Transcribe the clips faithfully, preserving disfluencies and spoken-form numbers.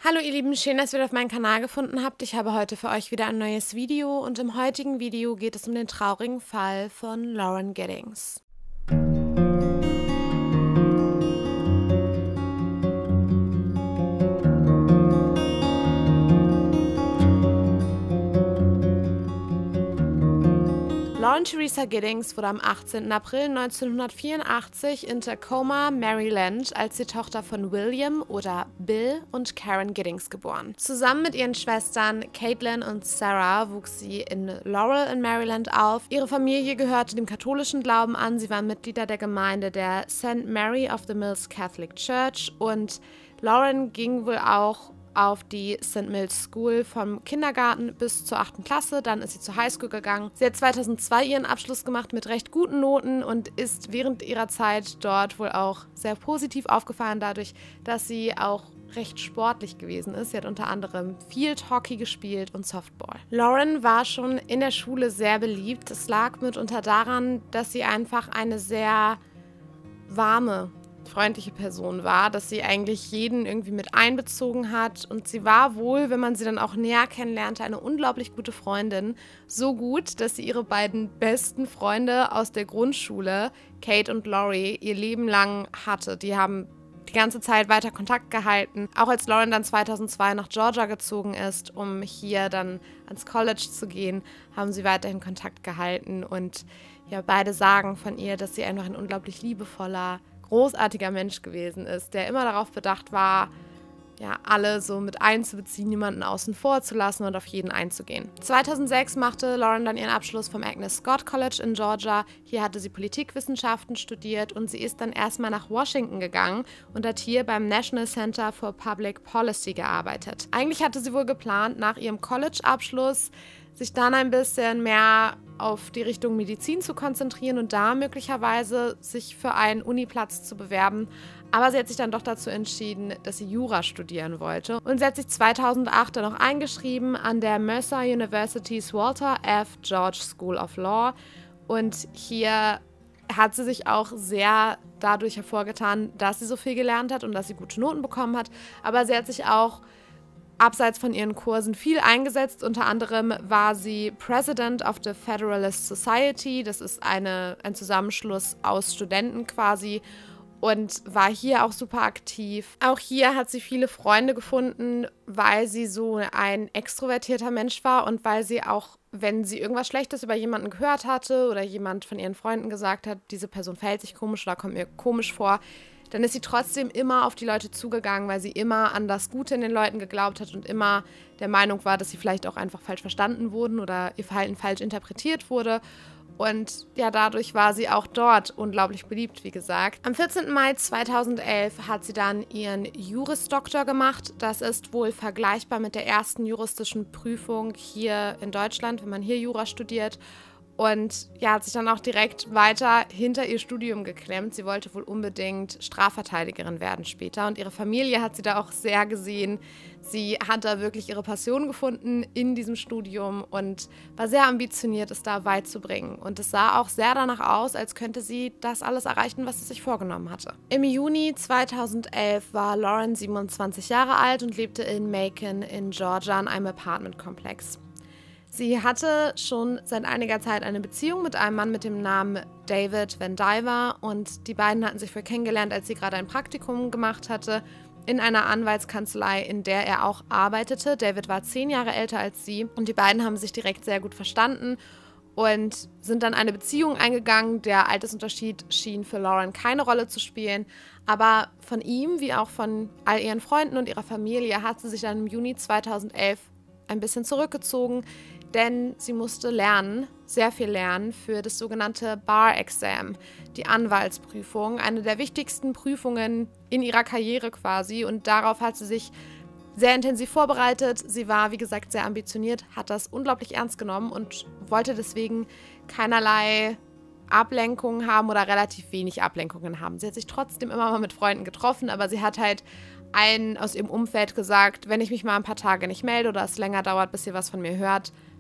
Hallo ihr Lieben, schön, dass ihr wieder auf meinen Kanal gefunden habt. Ich habe heute für euch wieder ein neues Video und im heutigen Video geht es um den traurigen Fall von Lauren Giddings. Lauren Teresa Giddings wurde am achtzehnten April neunzehnhundertvierundachtzig in Tacoma, Maryland, als die Tochter von William oder Bill und Karen Giddings geboren. Zusammen mit ihren Schwestern Caitlin und Sarah wuchs sie in Laurel in Maryland auf. Ihre Familie gehörte dem katholischen Glauben an. Sie waren Mitglieder der Gemeinde der Saint Mary of the Mills Catholic Church und Lauren ging wohl auch auf die Saint Mills School vom Kindergarten bis zur achten Klasse, dann ist sie zur Highschool gegangen. Sie hat zweitausendzwei ihren Abschluss gemacht mit recht guten Noten und ist während ihrer Zeit dort wohl auch sehr positiv aufgefallen dadurch, dass sie auch recht sportlich gewesen ist. Sie hat unter anderem Field Hockey gespielt und Softball. Lauren war schon in der Schule sehr beliebt. Es lag mitunter daran, dass sie einfach eine sehr warme, freundliche Person war, dass sie eigentlich jeden irgendwie mit einbezogen hat und sie war wohl, wenn man sie dann auch näher kennenlernte, eine unglaublich gute Freundin. So gut, dass sie ihre beiden besten Freunde aus der Grundschule, Kate und Laurie, ihr Leben lang hatte. Die haben die ganze Zeit weiter Kontakt gehalten. Auch als Lauren dann zweitausendzwei nach Georgia gezogen ist, um hier dann ans College zu gehen, haben sie weiterhin Kontakt gehalten und ja, beide sagen von ihr, dass sie einfach ein unglaublich liebevoller, großartiger Mensch gewesen ist, der immer darauf bedacht war, ja, alle so mit einzubeziehen, niemanden außen vor zu lassen und auf jeden einzugehen. zweitausendsechs machte Lauren dann ihren Abschluss vom Agnes Scott College in Georgia. Hier hatte sie Politikwissenschaften studiert und sie ist dann erstmal nach Washington gegangen und hat hier beim National Center for Public Policy gearbeitet. Eigentlich hatte sie wohl geplant, nach ihrem College-Abschluss sich dann ein bisschen mehr auf die Richtung Medizin zu konzentrieren und da möglicherweise sich für einen Uniplatz zu bewerben. Aber sie hat sich dann doch dazu entschieden, dass sie Jura studieren wollte. Und sie hat sich zweitausendacht dann noch eingeschrieben an der Mercer University's Walter F. George School of Law. Und hier hat sie sich auch sehr dadurch hervorgetan, dass sie so viel gelernt hat und dass sie gute Noten bekommen hat. Aber sie hat sich auch abseits von ihren Kursen viel eingesetzt. Unter anderem war sie President of the Federalist Society. Das ist eine, ein Zusammenschluss aus Studenten quasi und war hier auch super aktiv. Auch hier hat sie viele Freunde gefunden, weil sie so ein extrovertierter Mensch war und weil sie auch, wenn sie irgendwas Schlechtes über jemanden gehört hatte oder jemand von ihren Freunden gesagt hat, diese Person verhält sich komisch oder kommt mir komisch vor, dann ist sie trotzdem immer auf die Leute zugegangen, weil sie immer an das Gute in den Leuten geglaubt hat und immer der Meinung war, dass sie vielleicht auch einfach falsch verstanden wurden oder ihr Verhalten falsch interpretiert wurde. Und ja, dadurch war sie auch dort unglaublich beliebt, wie gesagt. Am vierzehnten Mai zweitausendelf hat sie dann ihren Juris-Doktor gemacht. Das ist wohl vergleichbar mit der ersten juristischen Prüfung hier in Deutschland, wenn man hier Jura studiert. Und ja, hat sich dann auch direkt weiter hinter ihr Studium geklemmt. Sie wollte wohl unbedingt Strafverteidigerin werden später. Und ihre Familie hat sie da auch sehr gesehen. Sie hat da wirklich ihre Passion gefunden in diesem Studium und war sehr ambitioniert, es da weit zu bringen. Und es sah auch sehr danach aus, als könnte sie das alles erreichen, was sie sich vorgenommen hatte. Im Juni zweitausendelf war Lauren siebenundzwanzig Jahre alt und lebte in Macon in Georgia in einem Apartmentkomplex. Sie hatte schon seit einiger Zeit eine Beziehung mit einem Mann mit dem Namen David Van Diver und die beiden hatten sich wohl kennengelernt, als sie gerade ein Praktikum gemacht hatte in einer Anwaltskanzlei, in der er auch arbeitete. David war zehn Jahre älter als sie und die beiden haben sich direkt sehr gut verstanden und sind dann eine Beziehung eingegangen. Der Altersunterschied schien für Lauren keine Rolle zu spielen, aber von ihm wie auch von all ihren Freunden und ihrer Familie hat sie sich dann im Juni zweitausendelf ein bisschen zurückgezogen, denn sie musste lernen, sehr viel lernen für das sogenannte Bar Exam, die Anwaltsprüfung, eine der wichtigsten Prüfungen in ihrer Karriere quasi und darauf hat sie sich sehr intensiv vorbereitet. Sie war, wie gesagt, sehr ambitioniert, hat das unglaublich ernst genommen und wollte deswegen keinerlei Ablenkungen haben oder relativ wenig Ablenkungen haben. Sie hat sich trotzdem immer mal mit Freunden getroffen, aber sie hat halt einen aus ihrem Umfeld gesagt, wenn ich mich mal ein paar Tage nicht melde oder es länger dauert, bis ihr was von mir hört,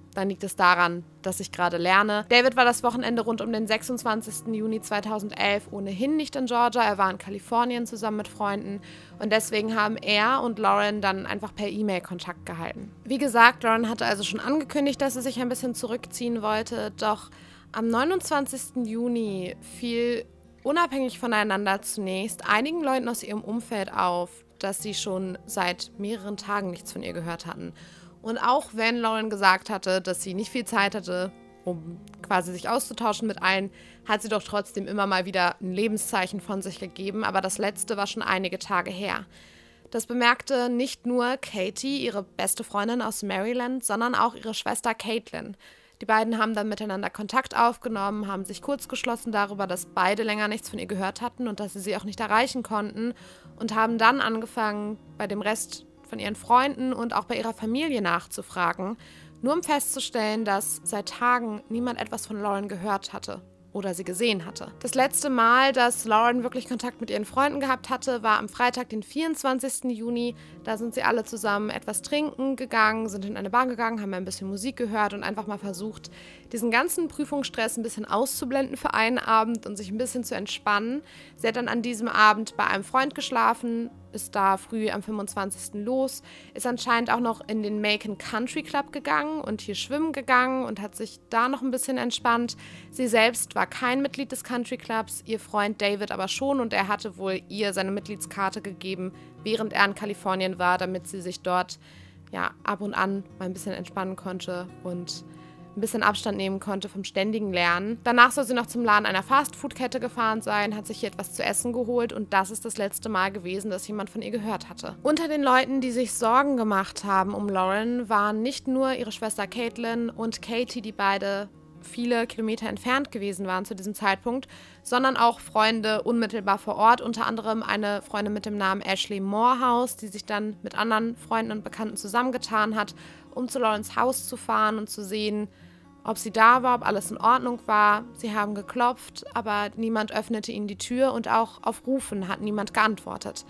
dann liegt es daran, dass ich gerade lerne. David war das Wochenende rund um den sechsundzwanzigsten Juni zweitausendelf ohnehin nicht in Georgia. Er war in Kalifornien zusammen mit Freunden und deswegen haben er und Lauren dann einfach per E-Mail Kontakt gehalten. Wie gesagt, Lauren hatte also schon angekündigt, dass sie sich ein bisschen zurückziehen wollte, doch am neunundzwanzigsten Juni fiel unabhängig voneinander zunächst einigen Leuten aus ihrem Umfeld auf, dass sie schon seit mehreren Tagen nichts von ihr gehört hatten. Und auch wenn Lauren gesagt hatte, dass sie nicht viel Zeit hatte, um quasi sich auszutauschen mit allen, hat sie doch trotzdem immer mal wieder ein Lebenszeichen von sich gegeben, aber das letzte war schon einige Tage her. Das bemerkte nicht nur Katie, ihre beste Freundin aus Maryland, sondern auch ihre Schwester Caitlin. Die beiden haben dann miteinander Kontakt aufgenommen, haben sich kurzgeschlossen darüber, dass beide länger nichts von ihr gehört hatten und dass sie sie auch nicht erreichen konnten und haben dann angefangen, bei dem Rest von ihren Freunden und auch bei ihrer Familie nachzufragen, nur um festzustellen, dass seit Tagen niemand etwas von Lauren gehört hatte oder sie gesehen hatte. Das letzte Mal, dass Lauren wirklich Kontakt mit ihren Freunden gehabt hatte, war am Freitag, den vierundzwanzigsten Juni. Da sind sie alle zusammen etwas trinken gegangen, sind in eine Bar gegangen, haben ein bisschen Musik gehört und einfach mal versucht, diesen ganzen Prüfungsstress ein bisschen auszublenden für einen Abend und sich ein bisschen zu entspannen. Sie hat dann an diesem Abend bei einem Freund geschlafen, ist da früh am fünfundzwanzigsten los, ist anscheinend auch noch in den Macon Country Club gegangen und hier schwimmen gegangen und hat sich da noch ein bisschen entspannt. Sie selbst war kein Mitglied des Country Clubs, ihr Freund David aber schon und er hatte wohl ihr seine Mitgliedskarte gegeben, während er in Kalifornien war, damit sie sich dort ja ab und an mal ein bisschen entspannen konnte und ein bisschen Abstand nehmen konnte vom ständigen Lernen. Danach soll sie noch zum Laden einer Fastfood-Kette gefahren sein, hat sich hier etwas zu essen geholt und das ist das letzte Mal gewesen, dass jemand von ihr gehört hatte. Unter den Leuten, die sich Sorgen gemacht haben um Lauren, waren nicht nur ihre Schwester Caitlin und Katie, die beide viele Kilometer entfernt gewesen waren zu diesem Zeitpunkt, sondern auch Freunde unmittelbar vor Ort, unter anderem eine Freundin mit dem Namen Ashley Morehouse, die sich dann mit anderen Freunden und Bekannten zusammengetan hat, um zu Laurens Haus zu fahren und zu sehen, ob sie da war, ob alles in Ordnung war. Sie haben geklopft, aber niemand öffnete ihnen die Tür und auch auf Rufen hat niemand geantwortet.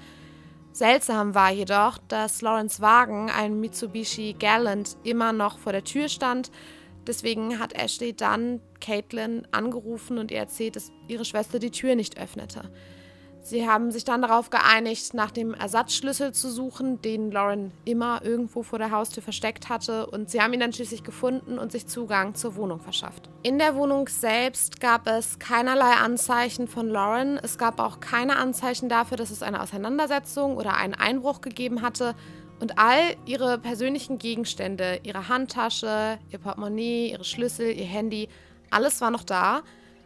Seltsam war jedoch, dass Laurens Wagen, ein Mitsubishi Galant, immer noch vor der Tür stand. Deswegen hat Ashley dann Caitlin angerufen und ihr erzählt, dass ihre Schwester die Tür nicht öffnete. Sie haben sich dann darauf geeinigt, nach dem Ersatzschlüssel zu suchen, den Lauren immer irgendwo vor der Haustür versteckt hatte. Und sie haben ihn dann schließlich gefunden und sich Zugang zur Wohnung verschafft. In der Wohnung selbst gab es keinerlei Anzeichen von Lauren. Es gab auch keine Anzeichen dafür, dass es eine Auseinandersetzung oder einen Einbruch gegeben hatte. Und all ihre persönlichen Gegenstände, ihre Handtasche, ihr Portemonnaie, ihre Schlüssel, ihr Handy, alles war noch da.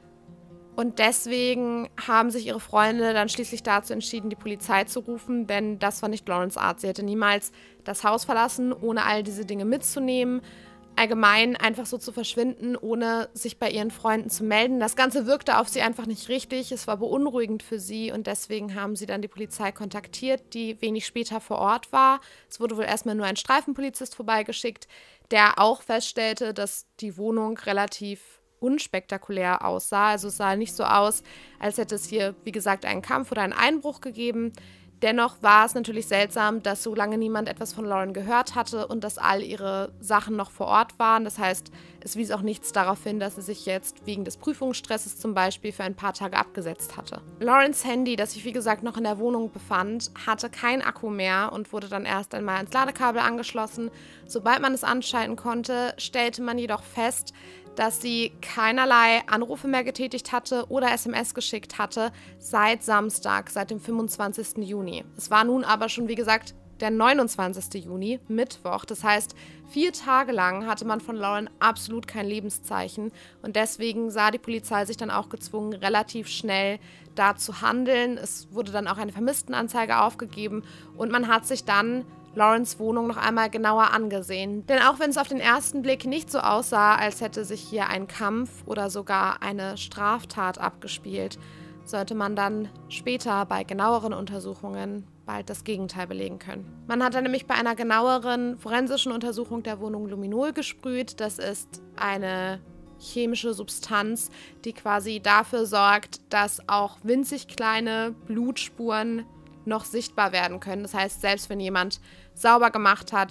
Und deswegen haben sich ihre Freunde dann schließlich dazu entschieden, die Polizei zu rufen, denn das war nicht Laurens Art. Sie hätte niemals das Haus verlassen, ohne all diese Dinge mitzunehmen. Allgemein einfach so zu verschwinden, ohne sich bei ihren Freunden zu melden. Das Ganze wirkte auf sie einfach nicht richtig. Es war beunruhigend für sie und deswegen haben sie dann die Polizei kontaktiert, die wenig später vor Ort war. Es wurde wohl erstmal nur ein Streifenpolizist vorbeigeschickt, der auch feststellte, dass die Wohnung relativ unspektakulär aussah. Also es sah nicht so aus, als hätte es hier, wie gesagt, einen Kampf oder einen Einbruch gegeben. Dennoch war es natürlich seltsam, dass so lange niemand etwas von Lauren gehört hatte und dass all ihre Sachen noch vor Ort waren. Das heißt, es wies auch nichts darauf hin, dass sie sich jetzt wegen des Prüfungsstresses zum Beispiel für ein paar Tage abgesetzt hatte. Laurens Handy, das sich wie gesagt noch in der Wohnung befand, hatte kein Akku mehr und wurde dann erst einmal ans Ladekabel angeschlossen. Sobald man es anschalten konnte, stellte man jedoch fest, dass sie keinerlei Anrufe mehr getätigt hatte oder S M S geschickt hatte seit Samstag, seit dem fünfundzwanzigsten Juni. Es war nun aber schon, wie gesagt, der neunundzwanzigste Juni, Mittwoch. Das heißt, vier Tage lang hatte man von Lauren absolut kein Lebenszeichen und deswegen sah die Polizei sich dann auch gezwungen, relativ schnell da zu handeln. Es wurde dann auch eine Vermisstenanzeige aufgegeben und man hat sich dann Laurens Wohnung noch einmal genauer angesehen. Denn auch wenn es auf den ersten Blick nicht so aussah, als hätte sich hier ein Kampf oder sogar eine Straftat abgespielt, sollte man dann später bei genaueren Untersuchungen bald das Gegenteil belegen können. Man hat dann nämlich bei einer genaueren forensischen Untersuchung der Wohnung Luminol gesprüht. Das ist eine chemische Substanz, die quasi dafür sorgt, dass auch winzig kleine Blutspuren noch sichtbar werden können. Das heißt, selbst wenn jemand sauber gemacht hat,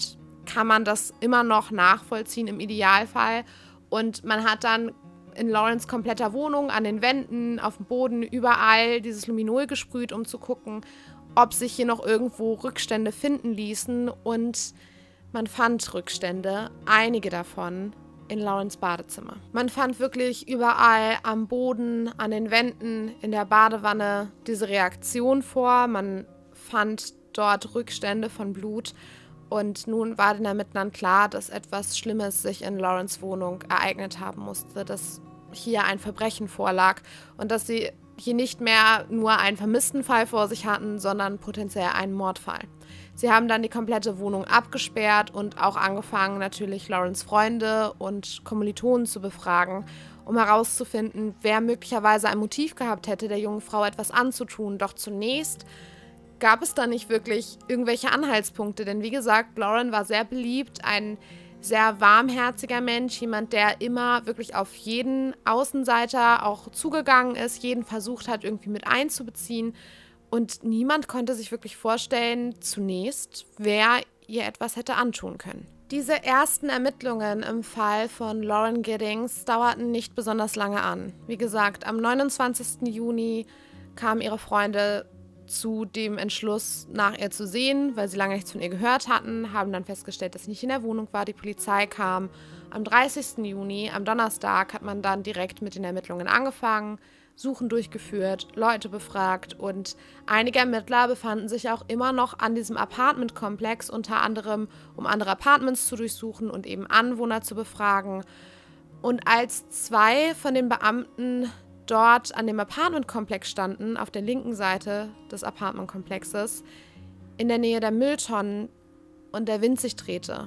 kann man das immer noch nachvollziehen im Idealfall. Und man hat dann in Laurens kompletter Wohnung, an den Wänden, auf dem Boden, überall dieses Luminol gesprüht, um zu gucken, ob sich hier noch irgendwo Rückstände finden ließen. Und man fand Rückstände, einige davon, in Laurens Badezimmer. Man fand wirklich überall am Boden, an den Wänden, in der Badewanne diese Reaktion vor. Man fand dort Rückstände von Blut. Und nun war den Ermittlern klar, dass etwas Schlimmes sich in Laurens Wohnung ereignet haben musste, dass hier ein Verbrechen vorlag und dass sie hier nicht mehr nur einen vermissten Fall vor sich hatten, sondern potenziell einen Mordfall. Sie haben dann die komplette Wohnung abgesperrt und auch angefangen, natürlich Laurens Freunde und Kommilitonen zu befragen, um herauszufinden, wer möglicherweise ein Motiv gehabt hätte, der jungen Frau etwas anzutun. Doch zunächst gab es da nicht wirklich irgendwelche Anhaltspunkte, denn wie gesagt, Lauren war sehr beliebt, ein sehr warmherziger Mensch, jemand, der immer wirklich auf jeden Außenseiter auch zugegangen ist, jeden versucht hat, irgendwie mit einzubeziehen. Und niemand konnte sich wirklich vorstellen, zunächst, wer ihr etwas hätte antun können. Diese ersten Ermittlungen im Fall von Lauren Giddings dauerten nicht besonders lange an. Wie gesagt, am neunundzwanzigsten Juni kamen ihre Freunde zu dem Entschluss, nach ihr zu sehen, weil sie lange nichts von ihr gehört hatten, haben dann festgestellt, dass sie nicht in der Wohnung war. Die Polizei kam. Am dreißigsten Juni, am Donnerstag, hat man dann direkt mit den Ermittlungen angefangen, Suchen durchgeführt, Leute befragt und einige Ermittler befanden sich auch immer noch an diesem Apartmentkomplex, unter anderem, um andere Apartments zu durchsuchen und eben Anwohner zu befragen. Und als zwei von den Beamten dort an dem Apartmentkomplex standen, auf der linken Seite des Apartmentkomplexes, in der Nähe der Mülltonnen und der Wind sich drehte,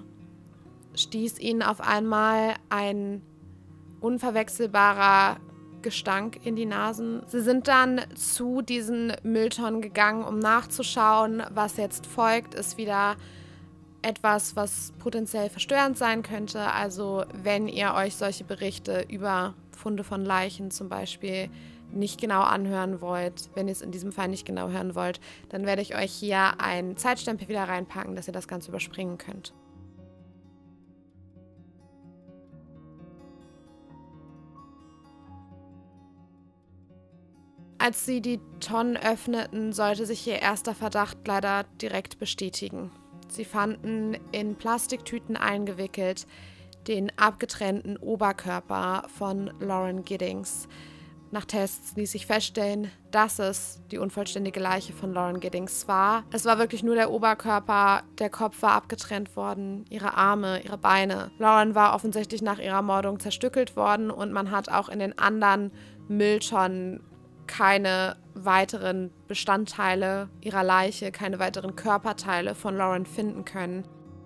stieß ihnen auf einmal ein unverwechselbarer Gestank in die Nasen. Sie sind dann zu diesen Mülltonnen gegangen, um nachzuschauen. Was jetzt folgt, ist wieder etwas, was potenziell verstörend sein könnte. Also wenn ihr euch solche Berichte über Funde von Leichen zum Beispiel nicht genau anhören wollt, wenn ihr es in diesem Fall nicht genau hören wollt, dann werde ich euch hier einen Zeitstempel wieder reinpacken, dass ihr das Ganze überspringen könnt. Als sie die Tonnen öffneten, sollte sich ihr erster Verdacht leider direkt bestätigen. Sie fanden in Plastiktüten eingewickelt den abgetrennten Oberkörper von Lauren Giddings. Nach Tests ließ sich feststellen, dass es die unvollständige Leiche von Lauren Giddings war. Es war wirklich nur der Oberkörper, der Kopf war abgetrennt worden, ihre Arme, ihre Beine. Lauren war offensichtlich nach ihrer Ermordung zerstückelt worden und man hat auch in den anderen Mülltonnen keine weiteren Bestandteile ihrer Leiche, keine weiteren Körperteile von Lauren finden können.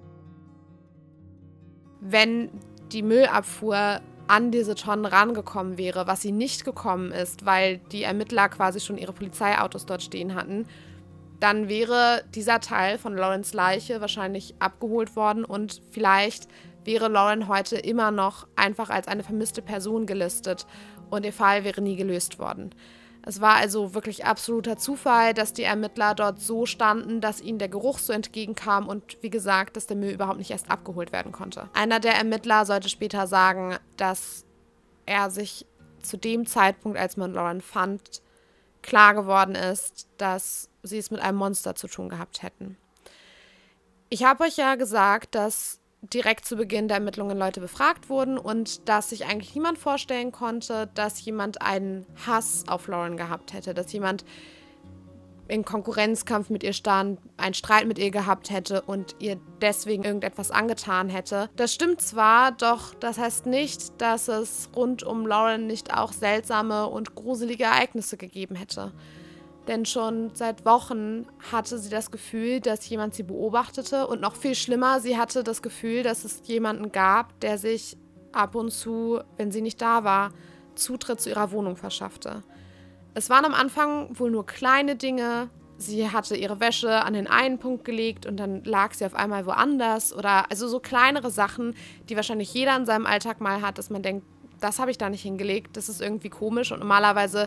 Wenn die Müllabfuhr an diese Tonnen rangekommen wäre, was sie nicht gekommen ist, weil die Ermittler quasi schon ihre Polizeiautos dort stehen hatten, dann wäre dieser Teil von Laurens Leiche wahrscheinlich abgeholt worden und vielleicht wäre Lauren heute immer noch einfach als eine vermisste Person gelistet und ihr Fall wäre nie gelöst worden. Es war also wirklich absoluter Zufall, dass die Ermittler dort so standen, dass ihnen der Geruch so entgegenkam und wie gesagt, dass der Müll überhaupt nicht erst abgeholt werden konnte. Einer der Ermittler sollte später sagen, dass er sich zu dem Zeitpunkt, als man Lauren fand, klar geworden ist, dass sie es mit einem Monster zu tun gehabt hätten. Ich habe euch ja gesagt, dass direkt zu Beginn der Ermittlungen Leute befragt wurden und dass sich eigentlich niemand vorstellen konnte, dass jemand einen Hass auf Lauren gehabt hätte, dass jemand in Konkurrenzkampf mit ihr stand, einen Streit mit ihr gehabt hätte und ihr deswegen irgendetwas angetan hätte. Das stimmt zwar, doch das heißt nicht, dass es rund um Lauren nicht auch seltsame und gruselige Ereignisse gegeben hätte. Denn schon seit Wochen hatte sie das Gefühl, dass jemand sie beobachtete. Und noch viel schlimmer, sie hatte das Gefühl, dass es jemanden gab, der sich ab und zu, wenn sie nicht da war, Zutritt zu ihrer Wohnung verschaffte. Es waren am Anfang wohl nur kleine Dinge. Sie hatte ihre Wäsche an den einen Punkt gelegt und dann lag sie auf einmal woanders. Oder also so kleinere Sachen, die wahrscheinlich jeder in seinem Alltag mal hat, dass man denkt, das habe ich da nicht hingelegt, das ist irgendwie komisch. Und normalerweise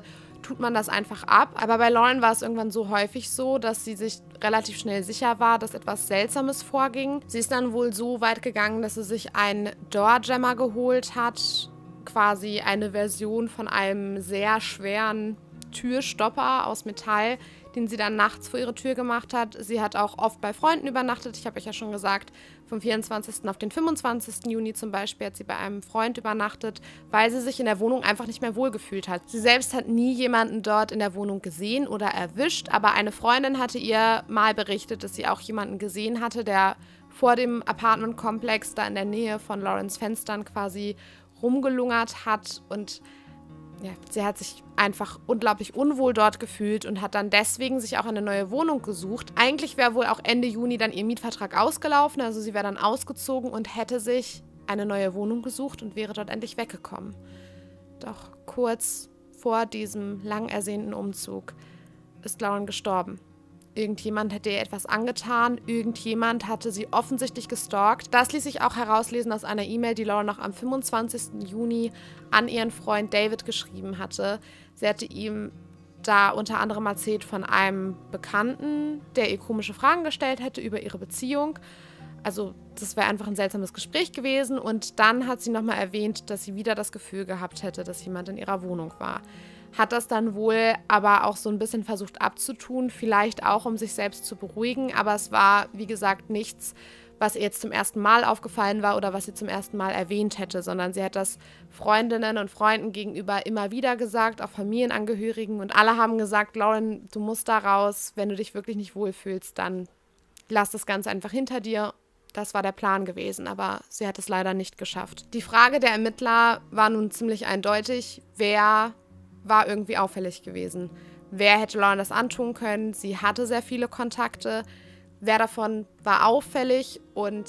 tut man das einfach ab. Aber bei Lauren war es irgendwann so häufig so, dass sie sich relativ schnell sicher war, dass etwas Seltsames vorging. Sie ist dann wohl so weit gegangen, dass sie sich einen Doorjammer geholt hat, quasi eine Version von einem sehr schweren Türstopper aus Metall, den sie dann nachts vor ihre Tür gemacht hat. Sie hat auch oft bei Freunden übernachtet. Ich habe euch ja schon gesagt, vom vierundzwanzigsten auf den fünfundzwanzigsten Juni zum Beispiel hat sie bei einem Freund übernachtet, weil sie sich in der Wohnung einfach nicht mehr wohlgefühlt hat. Sie selbst hat nie jemanden dort in der Wohnung gesehen oder erwischt, aber eine Freundin hatte ihr mal berichtet, dass sie auch jemanden gesehen hatte, der vor dem Apartmentkomplex da in der Nähe von Laurens Fenstern quasi rumgelungert hat und ja, sie hat sich einfach unglaublich unwohl dort gefühlt und hat dann deswegen sich auch eine neue Wohnung gesucht. Eigentlich wäre wohl auch Ende Juni dann ihr Mietvertrag ausgelaufen, also sie wäre dann ausgezogen und hätte sich eine neue Wohnung gesucht und wäre dort endlich weggekommen. Doch kurz vor diesem lang ersehnten Umzug ist Lauren gestorben. Irgendjemand hätte ihr etwas angetan, irgendjemand hatte sie offensichtlich gestalkt. Das ließ sich auch herauslesen aus einer E-Mail, die Lauren noch am fünfundzwanzigsten Juni an ihren Freund David geschrieben hatte. Sie hatte ihm da unter anderem erzählt von einem Bekannten, der ihr komische Fragen gestellt hätte über ihre Beziehung. Also das wäre einfach ein seltsames Gespräch gewesen. Und dann hat sie nochmal erwähnt, dass sie wieder das Gefühl gehabt hätte, dass jemand in ihrer Wohnung war. Hat das dann wohl aber auch so ein bisschen versucht abzutun, vielleicht auch, um sich selbst zu beruhigen. Aber es war, wie gesagt, nichts, was ihr jetzt zum ersten Mal aufgefallen war oder was sie zum ersten Mal erwähnt hätte, sondern sie hat das Freundinnen und Freunden gegenüber immer wieder gesagt, auch Familienangehörigen. Und alle haben gesagt, Lauren, du musst da raus, wenn du dich wirklich nicht wohlfühlst, dann lass das Ganze einfach hinter dir. Das war der Plan gewesen, aber sie hat es leider nicht geschafft. Die Frage der Ermittler war nun ziemlich eindeutig, wer war irgendwie auffällig gewesen. Wer hätte Lauren das antun können? Sie hatte sehr viele Kontakte. Wer davon war auffällig? Und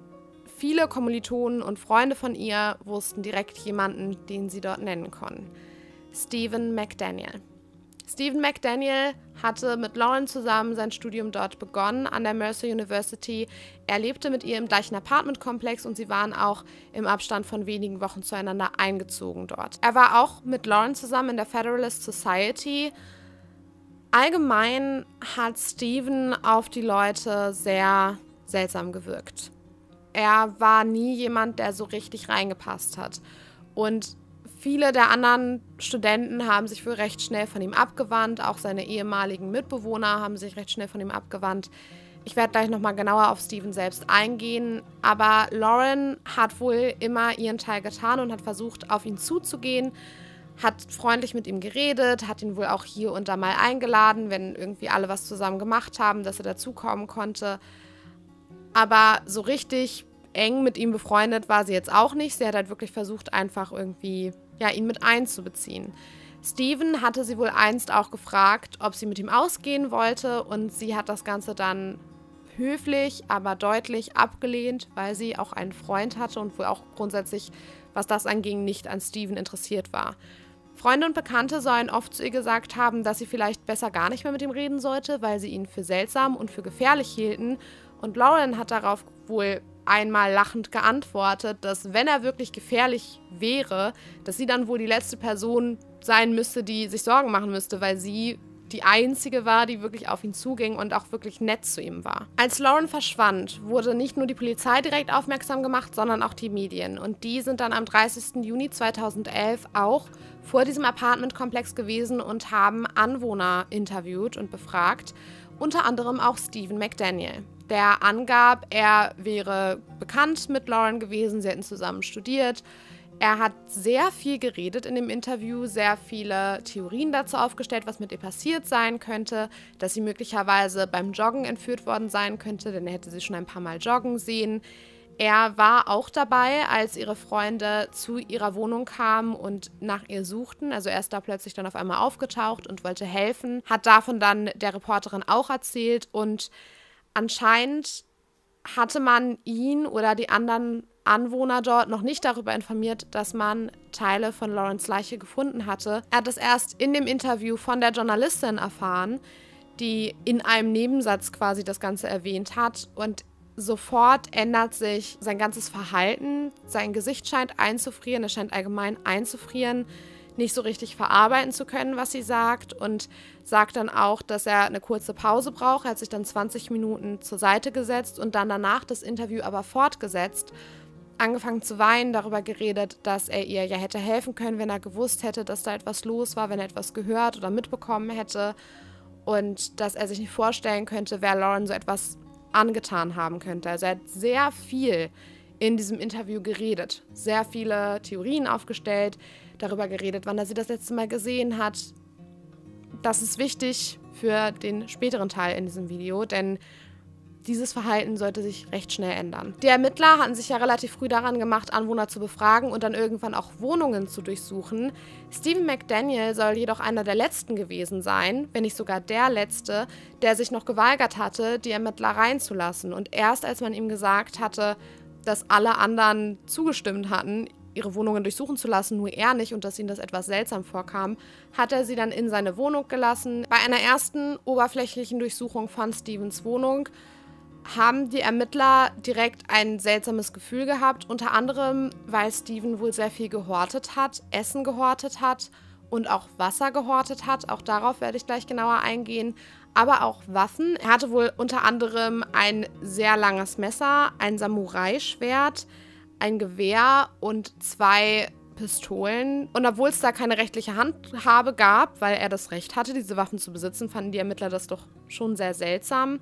viele Kommilitonen und Freunde von ihr wussten direkt jemanden, den sie dort nennen konnten. Stephen McDaniel. Stephen McDaniel hatte mit Lauren zusammen sein Studium dort begonnen, an der Mercer University. Er lebte mit ihr im gleichen Apartmentkomplex und sie waren auch im Abstand von wenigen Wochen zueinander eingezogen dort. Er war auch mit Lauren zusammen in der Federalist Society. Allgemein hat Stephen auf die Leute sehr seltsam gewirkt. Er war nie jemand, der so richtig reingepasst hat. Und viele der anderen Studenten haben sich wohl recht schnell von ihm abgewandt. Auch seine ehemaligen Mitbewohner haben sich recht schnell von ihm abgewandt. Ich werde gleich nochmal genauer auf Stephen selbst eingehen. Aber Lauren hat wohl immer ihren Teil getan und hat versucht, auf ihn zuzugehen. Hat freundlich mit ihm geredet, hat ihn wohl auch hier und da mal eingeladen, wenn irgendwie alle was zusammen gemacht haben, dass er dazukommen konnte. Aber so richtig eng mit ihm befreundet war sie jetzt auch nicht. Sie hat halt wirklich versucht, einfach irgendwie ja, ihn mit einzubeziehen. Stephen hatte sie wohl einst auch gefragt, ob sie mit ihm ausgehen wollte, und sie hat das Ganze dann höflich, aber deutlich abgelehnt, weil sie auch einen Freund hatte und wohl auch grundsätzlich, was das anging, nicht an Stephen interessiert war. Freunde und Bekannte sollen oft zu ihr gesagt haben, dass sie vielleicht besser gar nicht mehr mit ihm reden sollte, weil sie ihn für seltsam und für gefährlich hielten. Und Lauren hat darauf wohl einmal lachend geantwortet, dass wenn er wirklich gefährlich wäre, dass sie dann wohl die letzte Person sein müsste, die sich Sorgen machen müsste, weil sie die einzige war, die wirklich auf ihn zuging und auch wirklich nett zu ihm war. Als Lauren verschwand, wurde nicht nur die Polizei direkt aufmerksam gemacht, sondern auch die Medien. Und die sind dann am dreißigsten Juni zweitausendelf auch vor diesem Apartmentkomplex gewesen und haben Anwohner interviewt und befragt, unter anderem auch Stephen McDaniel. Der angab, er wäre bekannt mit Lauren gewesen, sie hätten zusammen studiert. Er hat sehr viel geredet in dem Interview, sehr viele Theorien dazu aufgestellt, was mit ihr passiert sein könnte, dass sie möglicherweise beim Joggen entführt worden sein könnte, denn er hätte sie schon ein paar Mal joggen sehen. Er war auch dabei, als ihre Freunde zu ihrer Wohnung kamen und nach ihr suchten. Also er ist da plötzlich dann auf einmal aufgetaucht und wollte helfen, hat davon dann der Reporterin auch erzählt, und anscheinend hatte man ihn oder die anderen Anwohner dort noch nicht darüber informiert, dass man Teile von Laurens Leiche gefunden hatte. Er hat es erst in dem Interview von der Journalistin erfahren, die in einem Nebensatz quasi das Ganze erwähnt hat, und sofort ändert sich sein ganzes Verhalten. Sein Gesicht scheint einzufrieren, er scheint allgemein einzufrieren. nicht so richtig verarbeiten zu können, was sie sagt, und sagt dann auch, dass er eine kurze Pause braucht. Er hat sich dann zwanzig Minuten zur Seite gesetzt und dann danach das Interview aber fortgesetzt, angefangen zu weinen, darüber geredet, dass er ihr ja hätte helfen können, wenn er gewusst hätte, dass da etwas los war, wenn er etwas gehört oder mitbekommen hätte, und dass er sich nicht vorstellen könnte, wer Lauren so etwas angetan haben könnte. Also er hat sehr viel in diesem Interview geredet, sehr viele Theorien aufgestellt, darüber geredet, wann er sie das letzte Mal gesehen hat. Das ist wichtig für den späteren Teil in diesem Video, denn dieses Verhalten sollte sich recht schnell ändern. Die Ermittler hatten sich ja relativ früh daran gemacht, Anwohner zu befragen und dann irgendwann auch Wohnungen zu durchsuchen. Stephen McDaniel soll jedoch einer der letzten gewesen sein, wenn nicht sogar der letzte, der sich noch geweigert hatte, die Ermittler reinzulassen. Und erst als man ihm gesagt hatte, dass alle anderen zugestimmt hatten, ihre Wohnungen durchsuchen zu lassen, nur er nicht, und dass ihm das etwas seltsam vorkam, hat er sie dann in seine Wohnung gelassen. Bei einer ersten oberflächlichen Durchsuchung von Stevens Wohnung haben die Ermittler direkt ein seltsames Gefühl gehabt, unter anderem, weil Steven wohl sehr viel gehortet hat, Essen gehortet hat und auch Wasser gehortet hat. Auch darauf werde ich gleich genauer eingehen. Aber auch Waffen. Er hatte wohl unter anderem ein sehr langes Messer, ein Samurai-Schwert, ein Gewehr und zwei Pistolen. Und obwohl es da keine rechtliche Handhabe gab, weil er das Recht hatte, diese Waffen zu besitzen, fanden die Ermittler das doch schon sehr seltsam.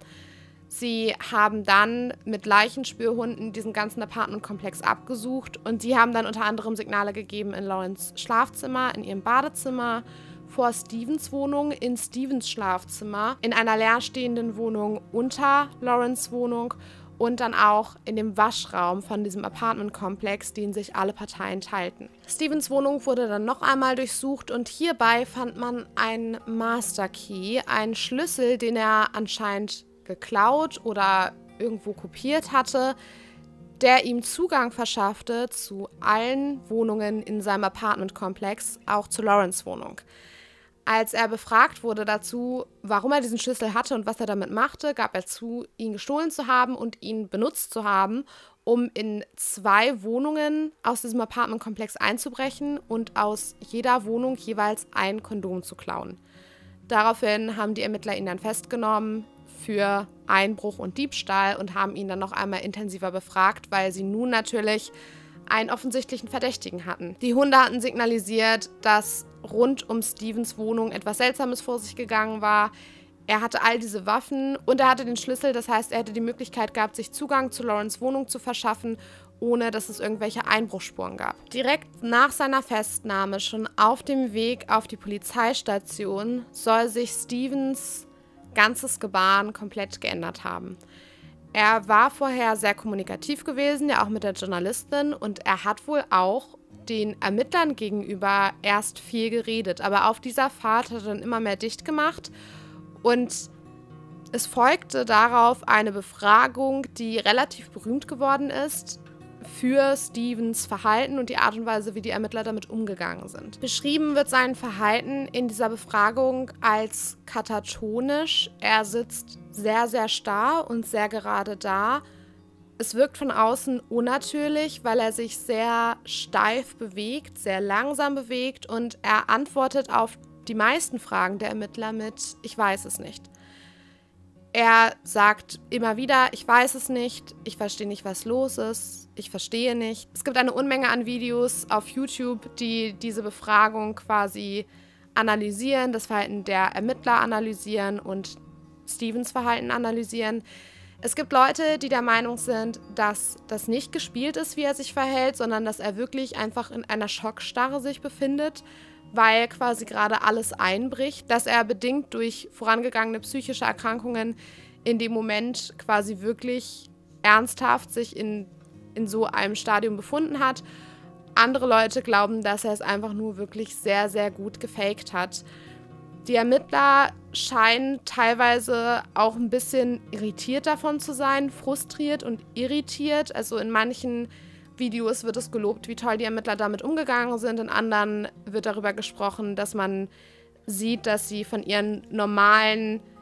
Sie haben dann mit Leichenspürhunden diesen ganzen Apartmentkomplex abgesucht und die haben dann unter anderem Signale gegeben in Laurens Schlafzimmer, in ihrem Badezimmer, vor Stevens Wohnung, in Stevens Schlafzimmer, in einer leerstehenden Wohnung unter Laurens Wohnung und dann auch in dem Waschraum von diesem Apartmentkomplex, den sich alle Parteien teilten. Stevens Wohnung wurde dann noch einmal durchsucht und hierbei fand man einen Master Key, einen Schlüssel, den er anscheinend geklaut oder irgendwo kopiert hatte, der ihm Zugang verschaffte zu allen Wohnungen in seinem Apartmentkomplex, auch zu Laurens Wohnung. Als er befragt wurde dazu, warum er diesen Schlüssel hatte und was er damit machte, gab er zu, ihn gestohlen zu haben und ihn benutzt zu haben, um in zwei Wohnungen aus diesem Apartmentkomplex einzubrechen und aus jeder Wohnung jeweils ein Kondom zu klauen. Daraufhin haben die Ermittler ihn dann festgenommen für Einbruch und Diebstahl und haben ihn dann noch einmal intensiver befragt, weil sie nun natürlich einen offensichtlichen Verdächtigen hatten. Die Hunde hatten signalisiert, dass rund um Stevens Wohnung etwas Seltsames vor sich gegangen war. Er hatte all diese Waffen und er hatte den Schlüssel, das heißt, er hätte die Möglichkeit gehabt, sich Zugang zu Laurens Wohnung zu verschaffen, ohne dass es irgendwelche Einbruchsspuren gab. Direkt nach seiner Festnahme, schon auf dem Weg auf die Polizeistation, soll sich Stevens ganzes Gebaren komplett geändert haben. Er war vorher sehr kommunikativ gewesen, ja auch mit der Journalistin, und er hat wohl auch den Ermittlern gegenüber erst viel geredet, aber auf dieser Fahrt hat er dann immer mehr dicht gemacht und es folgte darauf eine Befragung, die relativ berühmt geworden ist für Stevens Verhalten und die Art und Weise, wie die Ermittler damit umgegangen sind. Beschrieben wird sein Verhalten in dieser Befragung als katatonisch. Er sitzt sehr, sehr starr und sehr gerade da. Es wirkt von außen unnatürlich, weil er sich sehr steif bewegt, sehr langsam bewegt und er antwortet auf die meisten Fragen der Ermittler mit „Ich weiß es nicht". Er sagt immer wieder, ich weiß es nicht, ich verstehe nicht, was los ist, ich verstehe nicht. Es gibt eine Unmenge an Videos auf YouTube, die diese Befragung quasi analysieren, das Verhalten der Ermittler analysieren und Stevens Verhalten analysieren. Es gibt Leute, die der Meinung sind, dass das nicht gespielt ist, wie er sich verhält, sondern dass er wirklich einfach in einer Schockstarre sich befindet, weil quasi gerade alles einbricht, dass er bedingt durch vorangegangene psychische Erkrankungen in dem Moment quasi wirklich ernsthaft sich in, in so einem Stadium befunden hat. Andere Leute glauben, dass er es einfach nur wirklich sehr, sehr gut gefaked hat. Die Ermittler scheinen teilweise auch ein bisschen irritiert davon zu sein, frustriert und irritiert. Also in manchen Videos wird es gelobt, wie toll die Ermittler damit umgegangen sind. In anderen wird darüber gesprochen, dass man sieht, dass sie von ihren normalen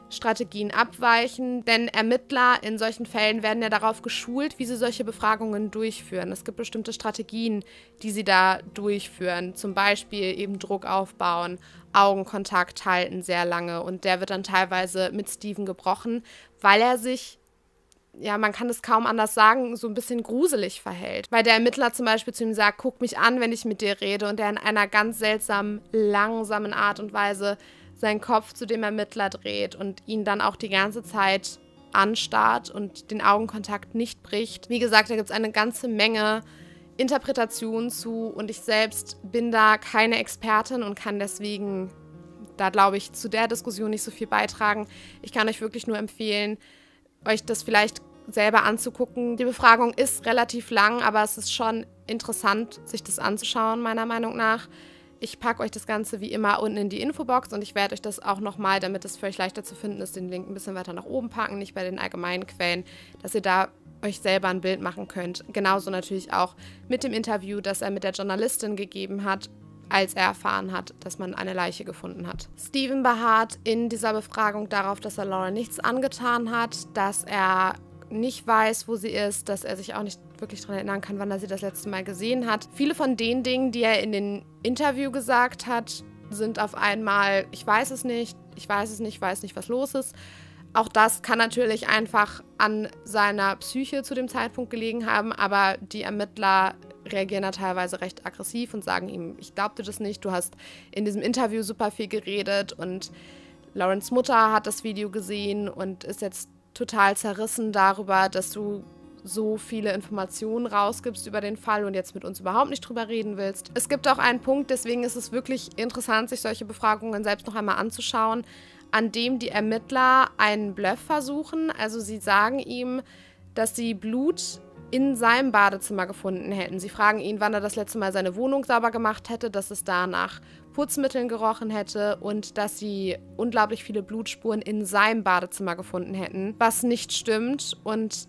Strategien abweichen, denn Ermittler in solchen Fällen werden ja darauf geschult, wie sie solche Befragungen durchführen. Es gibt bestimmte Strategien, die sie da durchführen, zum Beispiel eben Druck aufbauen, Augenkontakt halten sehr lange und der wird dann teilweise mit Steven gebrochen, weil er sich, ja, man kann es kaum anders sagen, so ein bisschen gruselig verhält. Weil der Ermittler zum Beispiel zu ihm sagt, guck mich an, wenn ich mit dir rede und er in einer ganz seltsamen, langsamen Art und Weise seinen Kopf zu dem Ermittler dreht und ihn dann auch die ganze Zeit anstarrt und den Augenkontakt nicht bricht. Wie gesagt, da gibt es eine ganze Menge Interpretationen zu und ich selbst bin da keine Expertin und kann deswegen da, glaube ich, zu der Diskussion nicht so viel beitragen. Ich kann euch wirklich nur empfehlen, euch das vielleicht selber anzugucken. Die Befragung ist relativ lang, aber es ist schon interessant, sich das anzuschauen, meiner Meinung nach. Ich packe euch das Ganze wie immer unten in die Infobox und ich werde euch das auch nochmal, damit es für euch leichter zu finden ist, den Link ein bisschen weiter nach oben packen, nicht bei den allgemeinen Quellen, dass ihr da euch selber ein Bild machen könnt. Genauso natürlich auch mit dem Interview, das er mit der Journalistin gegeben hat, als er erfahren hat, dass man eine Leiche gefunden hat. Steven beharrt in dieser Befragung darauf, dass er Lauren nichts angetan hat, dass er nicht weiß, wo sie ist, dass er sich auch nicht wirklich daran erinnern kann, wann er sie das letzte Mal gesehen hat. Viele von den Dingen, die er in dem Interview gesagt hat, sind auf einmal, ich weiß es nicht, ich weiß es nicht, ich weiß nicht, was los ist. Auch das kann natürlich einfach an seiner Psyche zu dem Zeitpunkt gelegen haben, aber die Ermittler reagieren da teilweise recht aggressiv und sagen ihm, ich glaub dir das nicht, du hast in diesem Interview super viel geredet und Laurens Mutter hat das Video gesehen und ist jetzt total zerrissen darüber, dass du so viele Informationen rausgibst über den Fall und jetzt mit uns überhaupt nicht drüber reden willst. Es gibt auch einen Punkt, deswegen ist es wirklich interessant, sich solche Befragungen selbst noch einmal anzuschauen, an dem die Ermittler einen Bluff versuchen. Also sie sagen ihm, dass sie Blut in seinem Badezimmer gefunden hätten. Sie fragen ihn, wann er das letzte Mal seine Wohnung sauber gemacht hätte, dass es da nach Putzmitteln gerochen hätte und dass sie unglaublich viele Blutspuren in seinem Badezimmer gefunden hätten, was nicht stimmt und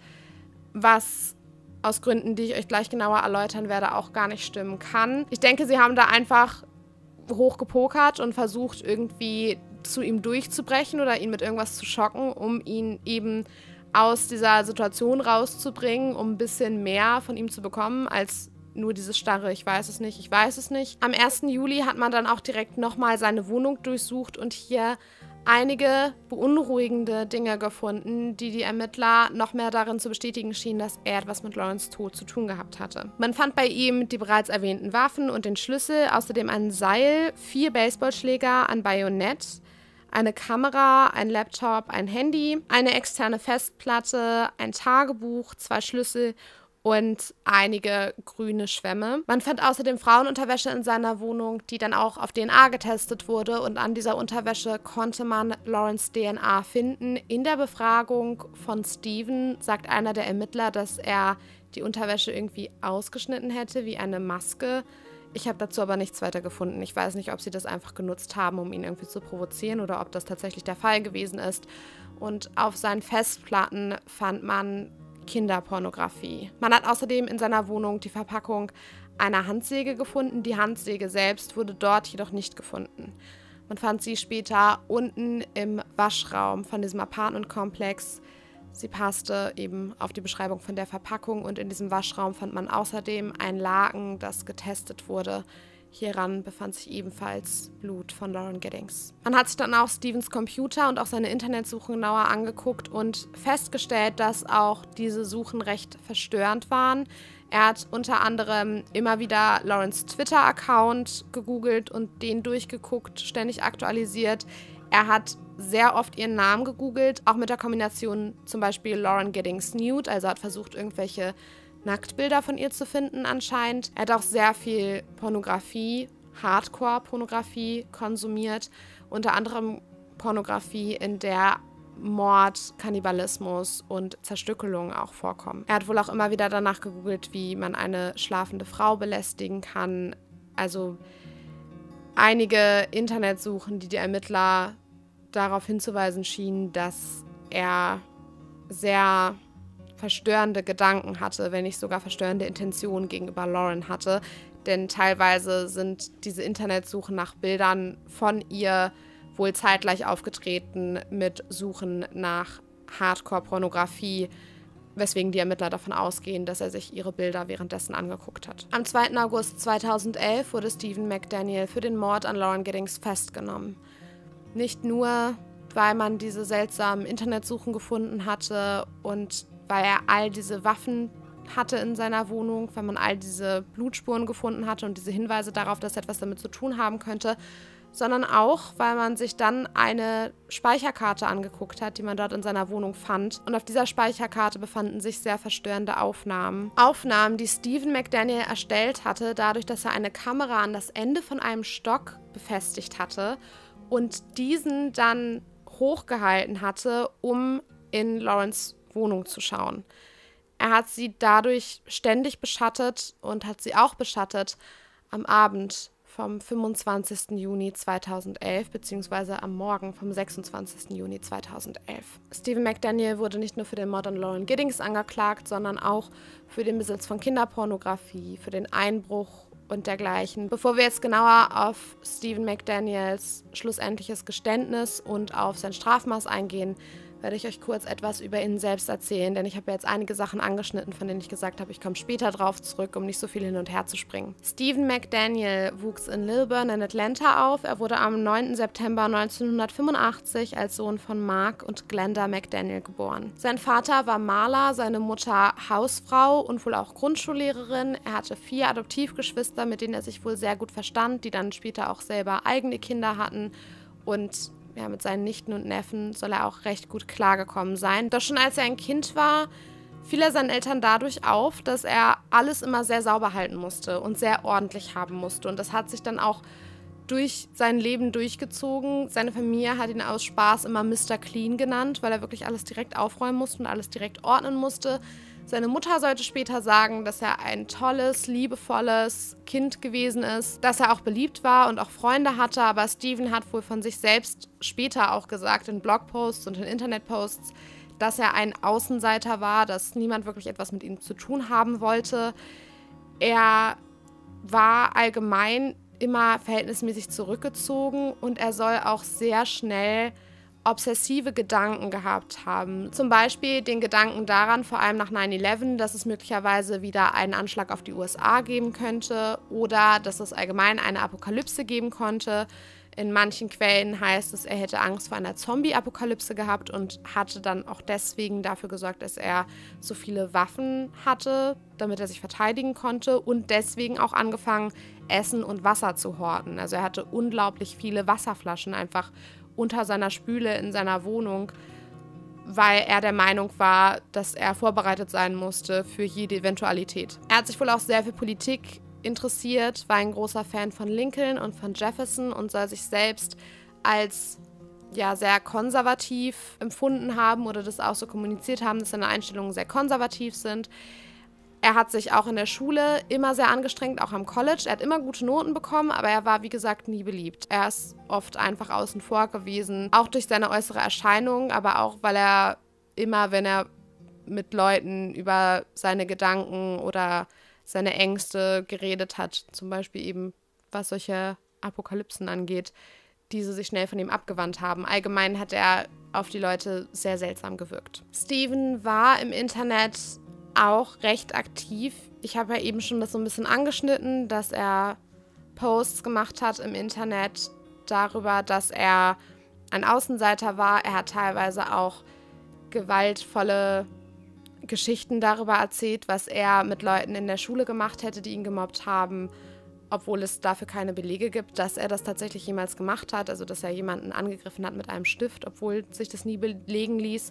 was aus Gründen, die ich euch gleich genauer erläutern werde, auch gar nicht stimmen kann. Ich denke, sie haben da einfach hochgepokert und versucht, irgendwie zu ihm durchzubrechen oder ihn mit irgendwas zu schocken, um ihn eben aus dieser Situation rauszubringen, um ein bisschen mehr von ihm zu bekommen, als nur dieses starre, ich weiß es nicht, ich weiß es nicht. Am ersten Juli hat man dann auch direkt nochmal seine Wohnung durchsucht und hier einige beunruhigende Dinge gefunden, die die Ermittler noch mehr darin zu bestätigen schienen, dass er etwas mit Laurens Tod zu tun gehabt hatte. Man fand bei ihm die bereits erwähnten Waffen und den Schlüssel, außerdem ein Seil, vier Baseballschläger, ein Bajonett, eine Kamera, ein Laptop, ein Handy, eine externe Festplatte, ein Tagebuch, zwei Schlüssel und einige grüne Schwämme. Man fand außerdem Frauenunterwäsche in seiner Wohnung, die dann auch auf D N A getestet wurde und an dieser Unterwäsche konnte man Laurens D N A finden. In der Befragung von Steven sagt einer der Ermittler, dass er die Unterwäsche irgendwie ausgeschnitten hätte, wie eine Maske. Ich habe dazu aber nichts weiter gefunden. Ich weiß nicht, ob sie das einfach genutzt haben, um ihn irgendwie zu provozieren oder ob das tatsächlich der Fall gewesen ist. Und auf seinen Festplatten fand man Kinderpornografie. Man hat außerdem in seiner Wohnung die Verpackung einer Handsäge gefunden. Die Handsäge selbst wurde dort jedoch nicht gefunden. Man fand sie später unten im Waschraum von diesem Apartmentkomplex. Sie passte eben auf die Beschreibung von der Verpackung und in diesem Waschraum fand man außerdem ein Laken, das getestet wurde. Hieran befand sich ebenfalls Blut von Lauren Giddings. Man hat sich dann auch Stevens Computer und auch seine Internetsuchen genauer angeguckt und festgestellt, dass auch diese Suchen recht verstörend waren. Er hat unter anderem immer wieder Laurens Twitter-Account gegoogelt und den durchgeguckt, ständig aktualisiert. Er hat sehr oft ihren Namen gegoogelt, auch mit der Kombination zum Beispiel Lauren Giddings Nude, also hat versucht, irgendwelche Nacktbilder von ihr zu finden anscheinend. Er hat auch sehr viel Pornografie, Hardcore-Pornografie konsumiert, unter anderem Pornografie, in der Mord, Kannibalismus und Zerstückelung auch vorkommen. Er hat wohl auch immer wieder danach gegoogelt, wie man eine schlafende Frau belästigen kann. Also einige Internetsuchen, die die Ermittler darauf hinzuweisen schienen, dass er sehr verstörende Gedanken hatte, wenn nicht sogar verstörende Intentionen gegenüber Lauren hatte. Denn teilweise sind diese Internetsuchen nach Bildern von ihr wohl zeitgleich aufgetreten mit Suchen nach Hardcore-Pornografie, weswegen die Ermittler davon ausgehen, dass er sich ihre Bilder währenddessen angeguckt hat. Am zweiten August zweitausendelf wurde Stephen McDaniel für den Mord an Lauren Giddings festgenommen. Nicht nur, weil man diese seltsamen Internetsuchen gefunden hatte und weil er all diese Waffen hatte in seiner Wohnung, weil man all diese Blutspuren gefunden hatte und diese Hinweise darauf, dass er etwas damit zu tun haben könnte, sondern auch, weil man sich dann eine Speicherkarte angeguckt hat, die man dort in seiner Wohnung fand. Und auf dieser Speicherkarte befanden sich sehr verstörende Aufnahmen. Aufnahmen, die Stephen McDaniel erstellt hatte, dadurch, dass er eine Kamera an das Ende von einem Stock befestigt hatte und diesen dann hochgehalten hatte, um in Laurens Wohnung zu schauen. Er hat sie dadurch ständig beschattet und hat sie auch beschattet am Abend vom fünfundzwanzigsten Juni zweitausendelf beziehungsweise am Morgen vom sechsundzwanzigsten Juni zweitausendelf. Stephen McDaniel wurde nicht nur für den Mord an Lauren Giddings angeklagt, sondern auch für den Besitz von Kinderpornografie, für den Einbruch und dergleichen. Bevor wir jetzt genauer auf Stephen McDaniels schlussendliches Geständnis und auf sein Strafmaß eingehen, werde ich euch kurz etwas über ihn selbst erzählen, denn ich habe jetzt einige Sachen angeschnitten, von denen ich gesagt habe, ich komme später drauf zurück, um nicht so viel hin und her zu springen. Stephen McDaniel wuchs in Lilburn in Atlanta auf. Er wurde am neunten September neunzehnhundertfünfundachtzig als Sohn von Mark und Glenda McDaniel geboren. Sein Vater war Maler, seine Mutter Hausfrau und wohl auch Grundschullehrerin. Er hatte vier Adoptivgeschwister, mit denen er sich wohl sehr gut verstand, die dann später auch selber eigene Kinder hatten, und ja, mit seinen Nichten und Neffen soll er auch recht gut klargekommen sein. Doch schon als er ein Kind war, fiel er seinen Eltern dadurch auf, dass er alles immer sehr sauber halten musste und sehr ordentlich haben musste. Und das hat sich dann auch durch sein Leben durchgezogen. Seine Familie hat ihn aus Spaß immer Mister Clean genannt, weil er wirklich alles direkt aufräumen musste und alles direkt ordnen musste. Seine Mutter sollte später sagen, dass er ein tolles, liebevolles Kind gewesen ist, dass er auch beliebt war und auch Freunde hatte, aber Stephen hat wohl von sich selbst später auch gesagt in Blogposts und in Internetposts, dass er ein Außenseiter war, dass niemand wirklich etwas mit ihm zu tun haben wollte. Er war allgemein immer verhältnismäßig zurückgezogen und er soll auch sehr schnell obsessive Gedanken gehabt haben. Zum Beispiel den Gedanken daran, vor allem nach nine eleven, dass es möglicherweise wieder einen Anschlag auf die U S A geben könnte oder dass es allgemein eine Apokalypse geben konnte. In manchen Quellen heißt es, er hätte Angst vor einer Zombie-Apokalypse gehabt und hatte dann auch deswegen dafür gesorgt, dass er so viele Waffen hatte, damit er sich verteidigen konnte, und deswegen auch angefangen, Essen und Wasser zu horten. Also er hatte unglaublich viele Wasserflaschen einfach unter seiner Spüle in seiner Wohnung, weil er der Meinung war, dass er vorbereitet sein musste für jede Eventualität. Er hat sich wohl auch sehr für Politik interessiert, war ein großer Fan von Lincoln und von Jefferson und soll sich selbst als ja, sehr konservativ empfunden haben oder das auch so kommuniziert haben, dass seine Einstellungen sehr konservativ sind. Er hat sich auch in der Schule immer sehr angestrengt, auch am College. Er hat immer gute Noten bekommen, aber er war, wie gesagt, nie beliebt. Er ist oft einfach außen vor gewesen, auch durch seine äußere Erscheinung, aber auch, weil er immer, wenn er mit Leuten über seine Gedanken oder seine Ängste geredet hat, zum Beispiel eben, was solche Apokalypsen angeht, diese sich schnell von ihm abgewandt haben. Allgemein hat er auf die Leute sehr seltsam gewirkt. Stephen war im Internet auch recht aktiv. Ich habe ja eben schon das so ein bisschen angeschnitten, dass er Posts gemacht hat im Internet darüber, dass er ein Außenseiter war. Er hat teilweise auch gewaltvolle Geschichten darüber erzählt, was er mit Leuten in der Schule gemacht hätte, die ihn gemobbt haben, obwohl es dafür keine Belege gibt, dass er das tatsächlich jemals gemacht hat, also dass er jemanden angegriffen hat mit einem Stift, obwohl sich das nie belegen ließ.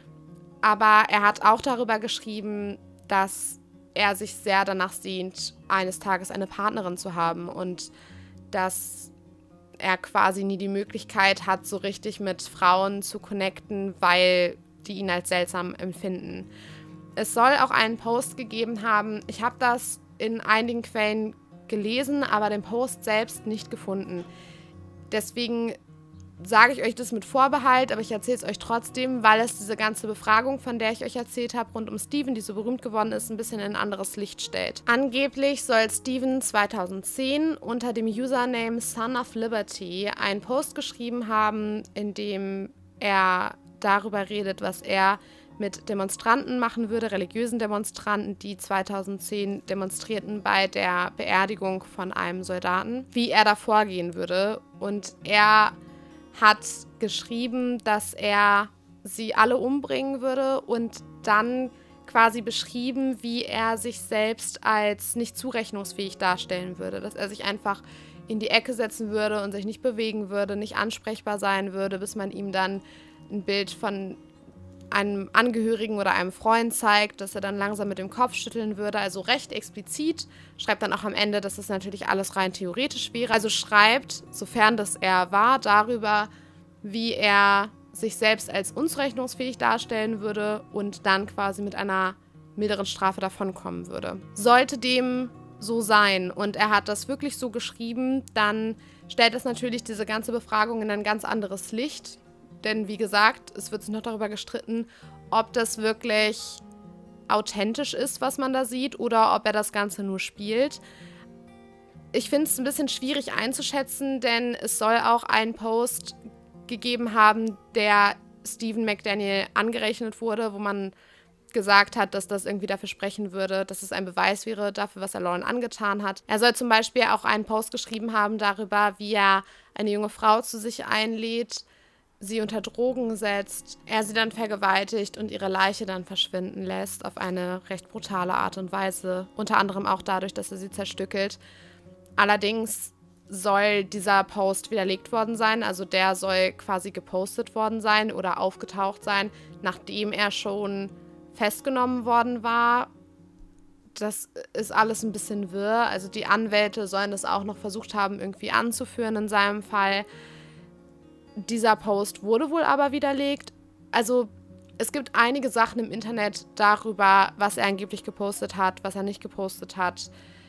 Aber er hat auch darüber geschrieben, dass er sich sehr danach sehnt, eines Tages eine Partnerin zu haben und dass er quasi nie die Möglichkeit hat, so richtig mit Frauen zu connecten, weil die ihn als seltsam empfinden. Es soll auch einen Post gegeben haben. Ich habe das in einigen Quellen gelesen, aber den Post selbst nicht gefunden. Deswegen sage ich euch das mit Vorbehalt, aber ich erzähle es euch trotzdem, weil es diese ganze Befragung, von der ich euch erzählt habe, rund um Steven, die so berühmt geworden ist, ein bisschen in ein anderes Licht stellt. Angeblich soll Steven zweitausendzehn unter dem Username Son of Liberty einen Post geschrieben haben, in dem er darüber redet, was er mit Demonstranten machen würde, religiösen Demonstranten, die zweitausendzehn demonstrierten bei der Beerdigung von einem Soldaten, wie er da vorgehen würde. Und er hat geschrieben, dass er sie alle umbringen würde und dann quasi beschrieben, wie er sich selbst als nicht zurechnungsfähig darstellen würde. Dass er sich einfach in die Ecke setzen würde und sich nicht bewegen würde, nicht ansprechbar sein würde, bis man ihm dann ein Bild von einem Angehörigen oder einem Freund zeigt, dass er dann langsam mit dem Kopf schütteln würde, also recht explizit, schreibt dann auch am Ende, dass das natürlich alles rein theoretisch wäre, also schreibt, sofern das er war, darüber, wie er sich selbst als unzurechnungsfähig darstellen würde und dann quasi mit einer milderen Strafe davonkommen würde. Sollte dem so sein und er hat das wirklich so geschrieben, dann stellt das natürlich diese ganze Befragung in ein ganz anderes Licht. Denn wie gesagt, es wird sich noch darüber gestritten, ob das wirklich authentisch ist, was man da sieht, oder ob er das Ganze nur spielt. Ich finde es ein bisschen schwierig einzuschätzen, denn es soll auch einen Post gegeben haben, der Stephen McDaniel angerechnet wurde, wo man gesagt hat, dass das irgendwie dafür sprechen würde, dass es ein Beweis wäre dafür, was er Lauren angetan hat. Er soll zum Beispiel auch einen Post geschrieben haben darüber, wie er eine junge Frau zu sich einlädt, sie unter Drogen setzt, er sie dann vergewaltigt und ihre Leiche dann verschwinden lässt auf eine recht brutale Art und Weise. Unter anderem auch dadurch, dass er sie zerstückelt. Allerdings soll dieser Post widerlegt worden sein, also der soll quasi gepostet worden sein oder aufgetaucht sein, nachdem er schon festgenommen worden war. Das ist alles ein bisschen wirr. Also die Anwälte sollen das auch noch versucht haben, irgendwie anzuführen in seinem Fall. Dieser Post wurde wohl aber widerlegt. Also es gibt einige Sachen im Internet darüber, was er angeblich gepostet hat, was er nicht gepostet hat,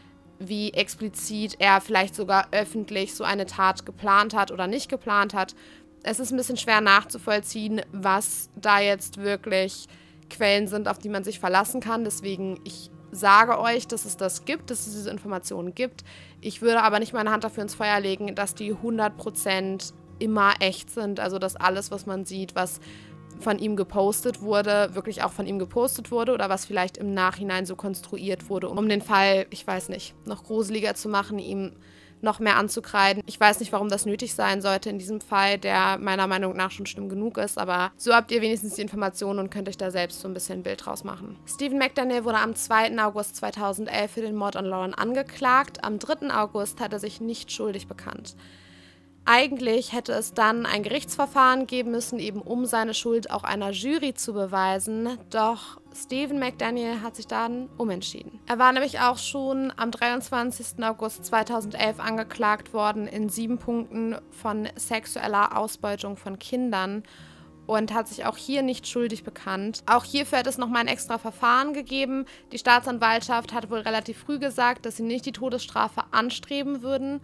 wie explizit er vielleicht sogar öffentlich so eine Tat geplant hat oder nicht geplant hat. Es ist ein bisschen schwer nachzuvollziehen, was da jetzt wirklich Quellen sind, auf die man sich verlassen kann. Deswegen, ich sage euch, dass es das gibt, dass es diese Informationen gibt. Ich würde aber nicht meine Hand dafür ins Feuer legen, dass die hundert Prozent immer echt sind, also dass alles, was man sieht, was von ihm gepostet wurde, wirklich auch von ihm gepostet wurde oder was vielleicht im Nachhinein so konstruiert wurde, um den Fall, ich weiß nicht, noch gruseliger zu machen, ihm noch mehr anzukreiden. Ich weiß nicht, warum das nötig sein sollte in diesem Fall, der meiner Meinung nach schon schlimm genug ist, aber so habt ihr wenigstens die Informationen und könnt euch da selbst so ein bisschen ein Bild draus machen. Stephen McDaniel wurde am zweiten August zweitausendelf für den Mord an Lauren angeklagt. Am dritten August hat er sich nicht schuldig bekannt. Eigentlich hätte es dann ein Gerichtsverfahren geben müssen, eben um seine Schuld auch einer Jury zu beweisen, doch Stephen McDaniel hat sich dann umentschieden. Er war nämlich auch schon am dreiundzwanzigsten August zweitausendelf angeklagt worden in sieben Punkten von sexueller Ausbeutung von Kindern und hat sich auch hier nicht schuldig bekannt. Auch hierfür hat es nochmal ein extra Verfahren gegeben. Die Staatsanwaltschaft hat wohl relativ früh gesagt, dass sie nicht die Todesstrafe anstreben würden.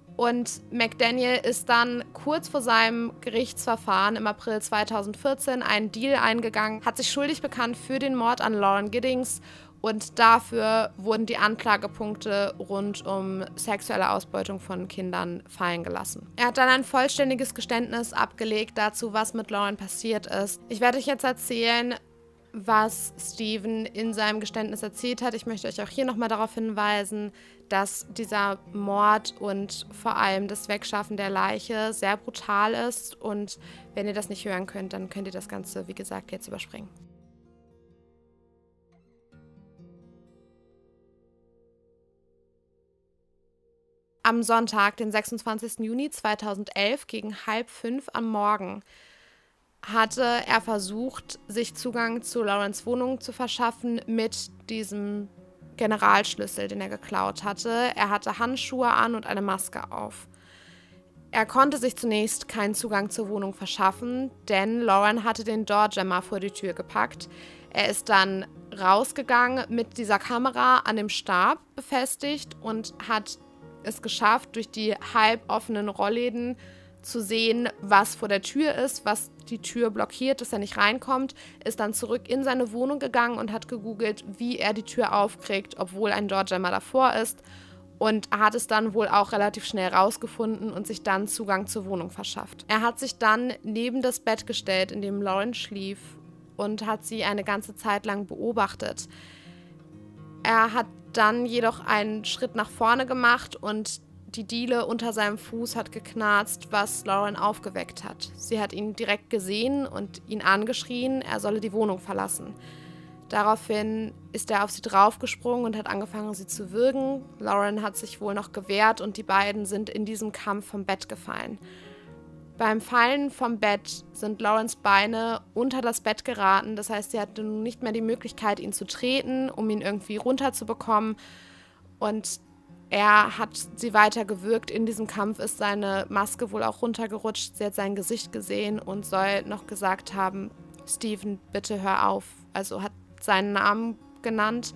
Und McDaniel ist dann kurz vor seinem Gerichtsverfahren im April zweitausendvierzehn einen Deal eingegangen, hat sich schuldig bekannt für den Mord an Lauren Giddings und dafür wurden die Anklagepunkte rund um sexuelle Ausbeutung von Kindern fallen gelassen. Er hat dann ein vollständiges Geständnis abgelegt dazu, was mit Lauren passiert ist. Ich werde euch jetzt erzählen, was Stephen in seinem Geständnis erzählt hat. Ich möchte euch auch hier nochmal darauf hinweisen, dass dieser Mord und vor allem das Wegschaffen der Leiche sehr brutal ist. Und wenn ihr das nicht hören könnt, dann könnt ihr das Ganze, wie gesagt, jetzt überspringen. Am Sonntag, den sechsundzwanzigsten Juni zweitausendelf, gegen halb fünf am Morgen, hatte er versucht, sich Zugang zu Laurens Wohnung zu verschaffen mit diesem Generalschlüssel, den er geklaut hatte. Er hatte Handschuhe an und eine Maske auf. Er konnte sich zunächst keinen Zugang zur Wohnung verschaffen, denn Lauren hatte den Doorjammer vor die Tür gepackt. Er ist dann rausgegangen mit dieser Kamera an dem Stab befestigt und hat es geschafft, durch die halb offenen Rollläden zu sehen, was vor der Tür ist, was die Tür blockiert, dass er nicht reinkommt, ist dann zurück in seine Wohnung gegangen und hat gegoogelt, wie er die Tür aufkriegt, obwohl ein Doorjammer davor ist. Und hat es dann wohl auch relativ schnell rausgefunden und sich dann Zugang zur Wohnung verschafft. Er hat sich dann neben das Bett gestellt, in dem Lauren schlief, und hat sie eine ganze Zeit lang beobachtet. Er hat dann jedoch einen Schritt nach vorne gemacht und die Diele unter seinem Fuß hat geknarzt, was Lauren aufgeweckt hat. Sie hat ihn direkt gesehen und ihn angeschrien, er solle die Wohnung verlassen. Daraufhin ist er auf sie draufgesprungen und hat angefangen, sie zu würgen. Lauren hat sich wohl noch gewehrt und die beiden sind in diesem Kampf vom Bett gefallen. Beim Fallen vom Bett sind Laurens Beine unter das Bett geraten. Das heißt, sie hatte nun nicht mehr die Möglichkeit, ihn zu treten, um ihn irgendwie runterzubekommen. Und er hat sie weiter gewürgt. In diesem Kampf ist seine Maske wohl auch runtergerutscht. Sie hat sein Gesicht gesehen und soll noch gesagt haben, Stephen, bitte hör auf. Also hat seinen Namen genannt.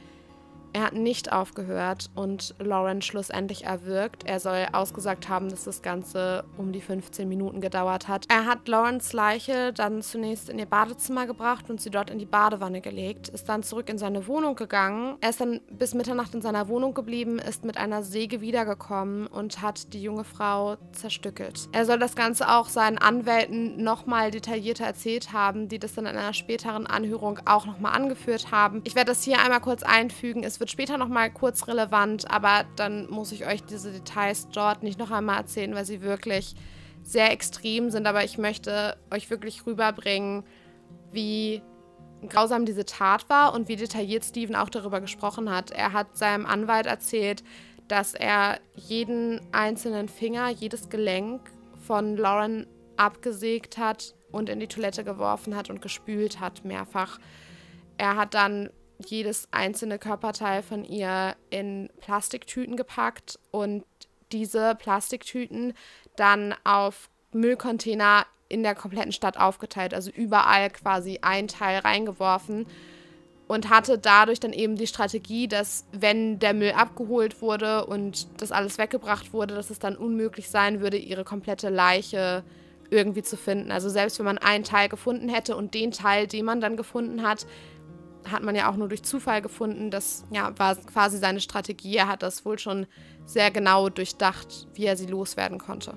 Er hat nicht aufgehört und Lauren schlussendlich erwürgt. Er soll ausgesagt haben, dass das Ganze um die fünfzehn Minuten gedauert hat. Er hat Laurens Leiche dann zunächst in ihr Badezimmer gebracht und sie dort in die Badewanne gelegt, ist dann zurück in seine Wohnung gegangen. Er ist dann bis Mitternacht in seiner Wohnung geblieben, ist mit einer Säge wiedergekommen und hat die junge Frau zerstückelt. Er soll das Ganze auch seinen Anwälten nochmal detaillierter erzählt haben, die das dann in einer späteren Anhörung auch nochmal angeführt haben. Ich werde das hier einmal kurz einfügen. Es wird später nochmal kurz relevant, aber dann muss ich euch diese Details dort nicht noch einmal erzählen, weil sie wirklich sehr extrem sind. Aber ich möchte euch wirklich rüberbringen, wie grausam diese Tat war und wie detailliert Stephen auch darüber gesprochen hat. Er hat seinem Anwalt erzählt, dass er jeden einzelnen Finger, jedes Gelenk von Lauren abgesägt hat und in die Toilette geworfen hat und gespült hat mehrfach. Er hat dann jedes einzelne Körperteil von ihr in Plastiktüten gepackt und diese Plastiktüten dann auf Müllcontainer in der kompletten Stadt aufgeteilt, also überall quasi ein Teil reingeworfen und hatte dadurch dann eben die Strategie, dass wenn der Müll abgeholt wurde und das alles weggebracht wurde, dass es dann unmöglich sein würde, ihre komplette Leiche irgendwie zu finden. Also selbst wenn man einen Teil gefunden hätte und den Teil, den man dann gefunden hat, hat man ja auch nur durch Zufall gefunden. Das ja, war quasi seine Strategie. Er hat das wohl schon sehr genau durchdacht, wie er sie loswerden konnte.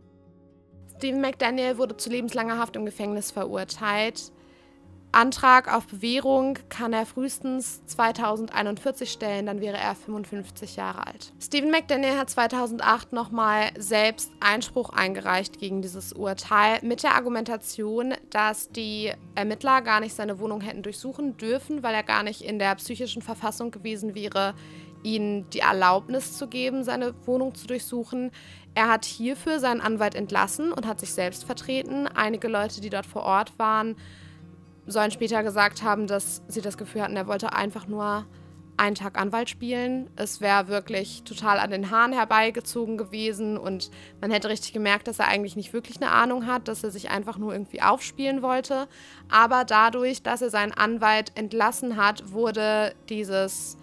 Stephen McDaniel wurde zu lebenslanger Haft im Gefängnis verurteilt. Antrag auf Bewährung kann er frühestens zweitausendeinundvierzig stellen, dann wäre er fünfundfünfzig Jahre alt. Stephen McDaniel hat zweitausendacht nochmal selbst Einspruch eingereicht gegen dieses Urteil mit der Argumentation, dass die Ermittler gar nicht seine Wohnung hätten durchsuchen dürfen, weil er gar nicht in der psychischen Verfassung gewesen wäre, ihnen die Erlaubnis zu geben, seine Wohnung zu durchsuchen. Er hat hierfür seinen Anwalt entlassen und hat sich selbst vertreten. Einige Leute, die dort vor Ort waren, sollen später gesagt haben, dass sie das Gefühl hatten, er wollte einfach nur einen Tag Anwalt spielen. Es wäre wirklich total an den Haaren herbeigezogen gewesen und man hätte richtig gemerkt, dass er eigentlich nicht wirklich eine Ahnung hat, dass er sich einfach nur irgendwie aufspielen wollte. Aber dadurch, dass er seinen Anwalt entlassen hat, wurde dieses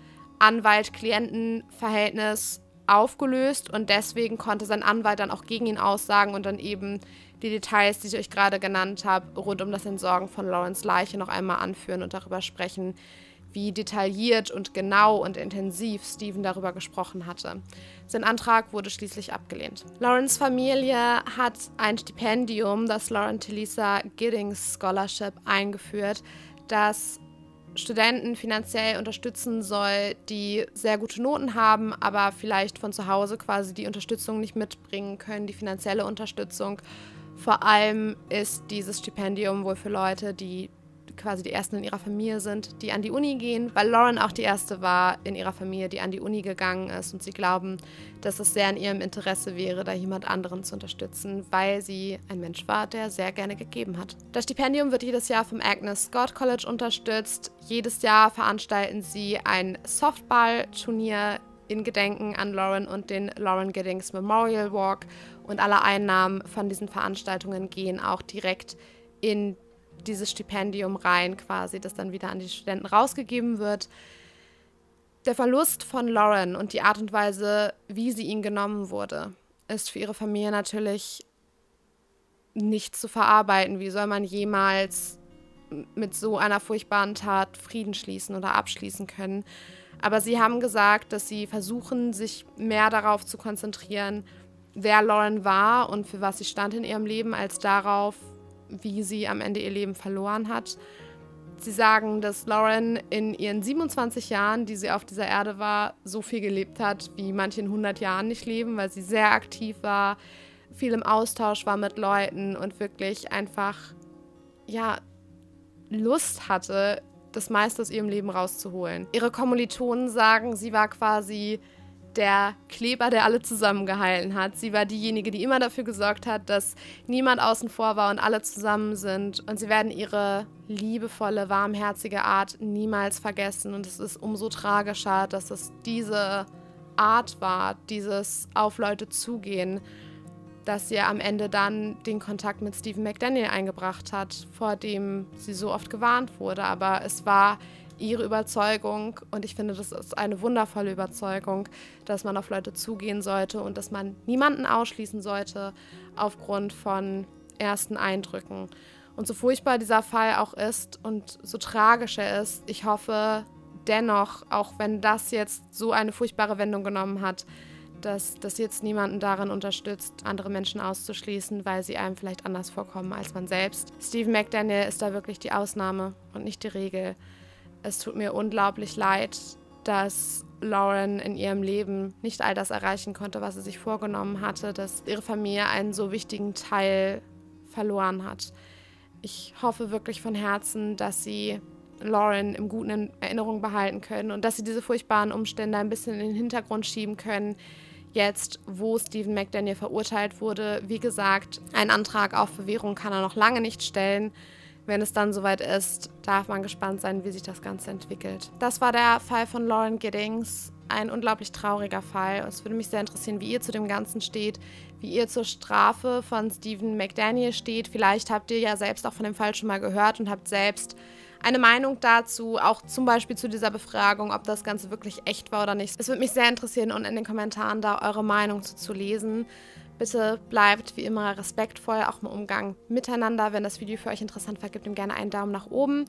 Anwalt-Klienten-Verhältnis aufgelöst und deswegen konnte sein Anwalt dann auch gegen ihn aussagen und dann eben die Details, die ich euch gerade genannt habe, rund um das Entsorgen von Laurens Leiche noch einmal anführen und darüber sprechen, wie detailliert und genau und intensiv Stephen darüber gesprochen hatte. Sein Antrag wurde schließlich abgelehnt. Laurens Familie hat ein Stipendium, das Lauren Talisa Giddings Scholarship, eingeführt, das Studenten finanziell unterstützen soll, die sehr gute Noten haben, aber vielleicht von zu Hause quasi die Unterstützung nicht mitbringen können, die finanzielle Unterstützung. Vor allem ist dieses Stipendium wohl für Leute, die quasi die Ersten in ihrer Familie sind, die an die Uni gehen, weil Lauren auch die Erste war in ihrer Familie, die an die Uni gegangen ist und sie glauben, dass es sehr in ihrem Interesse wäre, da jemand anderen zu unterstützen, weil sie ein Mensch war, der sehr gerne gegeben hat. Das Stipendium wird jedes Jahr vom Agnes Scott College unterstützt. Jedes Jahr veranstalten sie ein Softball-Turnier in Gedenken an Lauren und den Lauren Giddings Memorial Walk und alle Einnahmen von diesen Veranstaltungen gehen auch direkt in dieses Stipendium rein, quasi, das dann wieder an die Studenten rausgegeben wird. Der Verlust von Lauren und die Art und Weise, wie sie ihnen genommen wurde, ist für ihre Familie natürlich nicht zu verarbeiten. Wie soll man jemals mit so einer furchtbaren Tat Frieden schließen oder abschließen können? Aber sie haben gesagt, dass sie versuchen, sich mehr darauf zu konzentrieren, wer Lauren war und für was sie stand in ihrem Leben, als darauf, wie sie am Ende ihr Leben verloren hat. Sie sagen, dass Lauren in ihren siebenundzwanzig Jahren, die sie auf dieser Erde war, so viel gelebt hat, wie manche in hundert Jahren nicht leben, weil sie sehr aktiv war, viel im Austausch war mit Leuten und wirklich einfach, ja, Lust hatte, das meiste aus ihrem Leben rauszuholen. Ihre Kommilitonen sagen, sie war quasi der Kleber, der alle zusammengehalten hat. Sie war diejenige, die immer dafür gesorgt hat, dass niemand außen vor war und alle zusammen sind. Und sie werden ihre liebevolle, warmherzige Art niemals vergessen. Und es ist umso tragischer, dass es diese Art war, dieses auf Leute zugehen, dass sie am Ende dann den Kontakt mit Stephen McDaniel eingebracht hat, vor dem sie so oft gewarnt wurde. Aber es war ihre Überzeugung und ich finde, das ist eine wundervolle Überzeugung, dass man auf Leute zugehen sollte und dass man niemanden ausschließen sollte aufgrund von ersten Eindrücken. Und so furchtbar dieser Fall auch ist und so tragisch er ist, ich hoffe dennoch, auch wenn das jetzt so eine furchtbare Wendung genommen hat, dass das jetzt niemanden darin unterstützt, andere Menschen auszuschließen, weil sie einem vielleicht anders vorkommen als man selbst. Stephen McDaniel ist da wirklich die Ausnahme und nicht die Regel. Es tut mir unglaublich leid, dass Lauren in ihrem Leben nicht all das erreichen konnte, was sie sich vorgenommen hatte, dass ihre Familie einen so wichtigen Teil verloren hat. Ich hoffe wirklich von Herzen, dass sie Lauren im Guten in Erinnerung behalten können und dass sie diese furchtbaren Umstände ein bisschen in den Hintergrund schieben können, jetzt, wo Stephen McDaniel verurteilt wurde. Wie gesagt, einen Antrag auf Bewährung kann er noch lange nicht stellen. Wenn es dann soweit ist, darf man gespannt sein, wie sich das Ganze entwickelt. Das war der Fall von Lauren Giddings. Ein unglaublich trauriger Fall. Es würde mich sehr interessieren, wie ihr zu dem Ganzen steht, wie ihr zur Strafe von Stephen McDaniel steht. Vielleicht habt ihr ja selbst auch von dem Fall schon mal gehört und habt selbst eine Meinung dazu, auch zum Beispiel zu dieser Befragung, ob das Ganze wirklich echt war oder nicht. Es würde mich sehr interessieren und in den Kommentaren da eure Meinung zu, zu lesen. Bitte bleibt wie immer respektvoll, auch im Umgang miteinander. Wenn das Video für euch interessant war, gebt ihm gerne einen Daumen nach oben.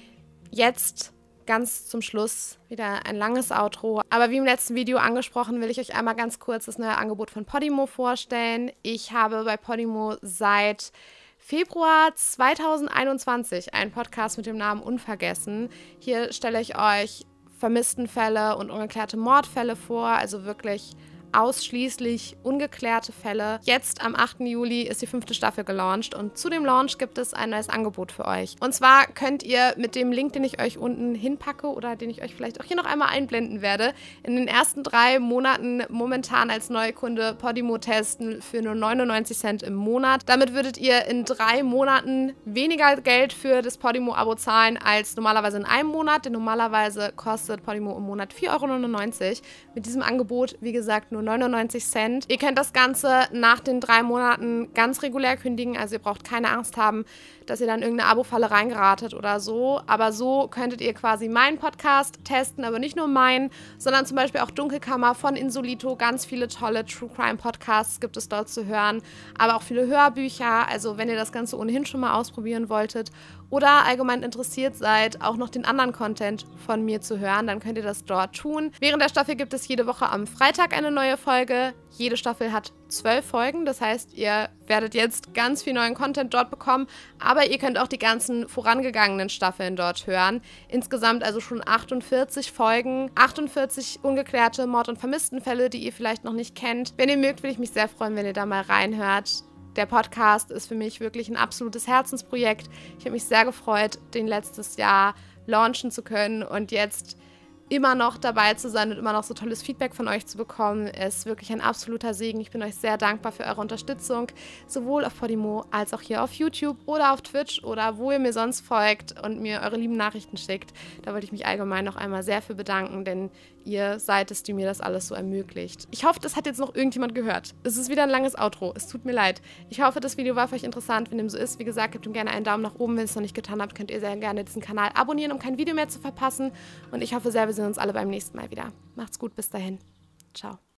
Jetzt ganz zum Schluss wieder ein langes Outro. Aber wie im letzten Video angesprochen, will ich euch einmal ganz kurz das neue Angebot von Podimo vorstellen. Ich habe bei Podimo seit Februar zweitausendeinundzwanzig einen Podcast mit dem Namen Unvergessen. Hier stelle ich euch Vermisstenfälle und ungeklärte Mordfälle vor, also wirklich ausschließlich ungeklärte Fälle. Jetzt am achten Juli ist die fünfte Staffel gelauncht und zu dem Launch gibt es ein neues Angebot für euch. Und zwar könnt ihr mit dem Link, den ich euch unten hinpacke oder den ich euch vielleicht auch hier noch einmal einblenden werde, in den ersten drei Monaten momentan als Neukunde Podimo testen für nur neunundneunzig Cent im Monat. Damit würdet ihr in drei Monaten weniger Geld für das Podimo-Abo zahlen als normalerweise in einem Monat, denn normalerweise kostet Podimo im Monat vier Euro neunundneunzig. Mit diesem Angebot, wie gesagt, nur neunundneunzig Cent. Ihr könnt das Ganze nach den drei Monaten ganz regulär kündigen, also ihr braucht keine Angst haben, dass ihr dann in irgendeine Abo-Falle reingeratet oder so. Aber so könntet ihr quasi meinen Podcast testen, aber nicht nur meinen, sondern zum Beispiel auch Dunkelkammer von Insolito. Ganz viele tolle True Crime Podcasts gibt es dort zu hören, aber auch viele Hörbücher. Also wenn ihr das Ganze ohnehin schon mal ausprobieren wolltet oder allgemein interessiert seid, auch noch den anderen Content von mir zu hören, dann könnt ihr das dort tun. Während der Staffel gibt es jede Woche am Freitag eine neue Folge. Jede Staffel hat zwölf Folgen, das heißt, ihr werdet jetzt ganz viel neuen Content dort bekommen, aber ihr könnt auch die ganzen vorangegangenen Staffeln dort hören. Insgesamt also schon achtundvierzig Folgen, achtundvierzig ungeklärte Mord- und Vermisstenfälle, die ihr vielleicht noch nicht kennt. Wenn ihr mögt, würde ich mich sehr freuen, wenn ihr da mal reinhört. Der Podcast ist für mich wirklich ein absolutes Herzensprojekt. Ich habe mich sehr gefreut, den letztes Jahr launchen zu können und jetzt immer noch dabei zu sein und immer noch so tolles Feedback von euch zu bekommen, ist wirklich ein absoluter Segen. Ich bin euch sehr dankbar für eure Unterstützung, sowohl auf Podimo als auch hier auf YouTube oder auf Twitch oder wo ihr mir sonst folgt und mir eure lieben Nachrichten schickt. Da wollte ich mich allgemein noch einmal sehr für bedanken, denn ihr seid es, die mir das alles so ermöglicht. Ich hoffe, das hat jetzt noch irgendjemand gehört. Es ist wieder ein langes Outro. Es tut mir leid. Ich hoffe, das Video war für euch interessant. Wenn dem so ist, wie gesagt, gebt ihm gerne einen Daumen nach oben. Wenn ihr es noch nicht getan habt, könnt ihr sehr gerne diesen Kanal abonnieren, um kein Video mehr zu verpassen. Und ich hoffe sehr, wir sehen uns alle beim nächsten Mal wieder. Macht's gut, bis dahin. Ciao.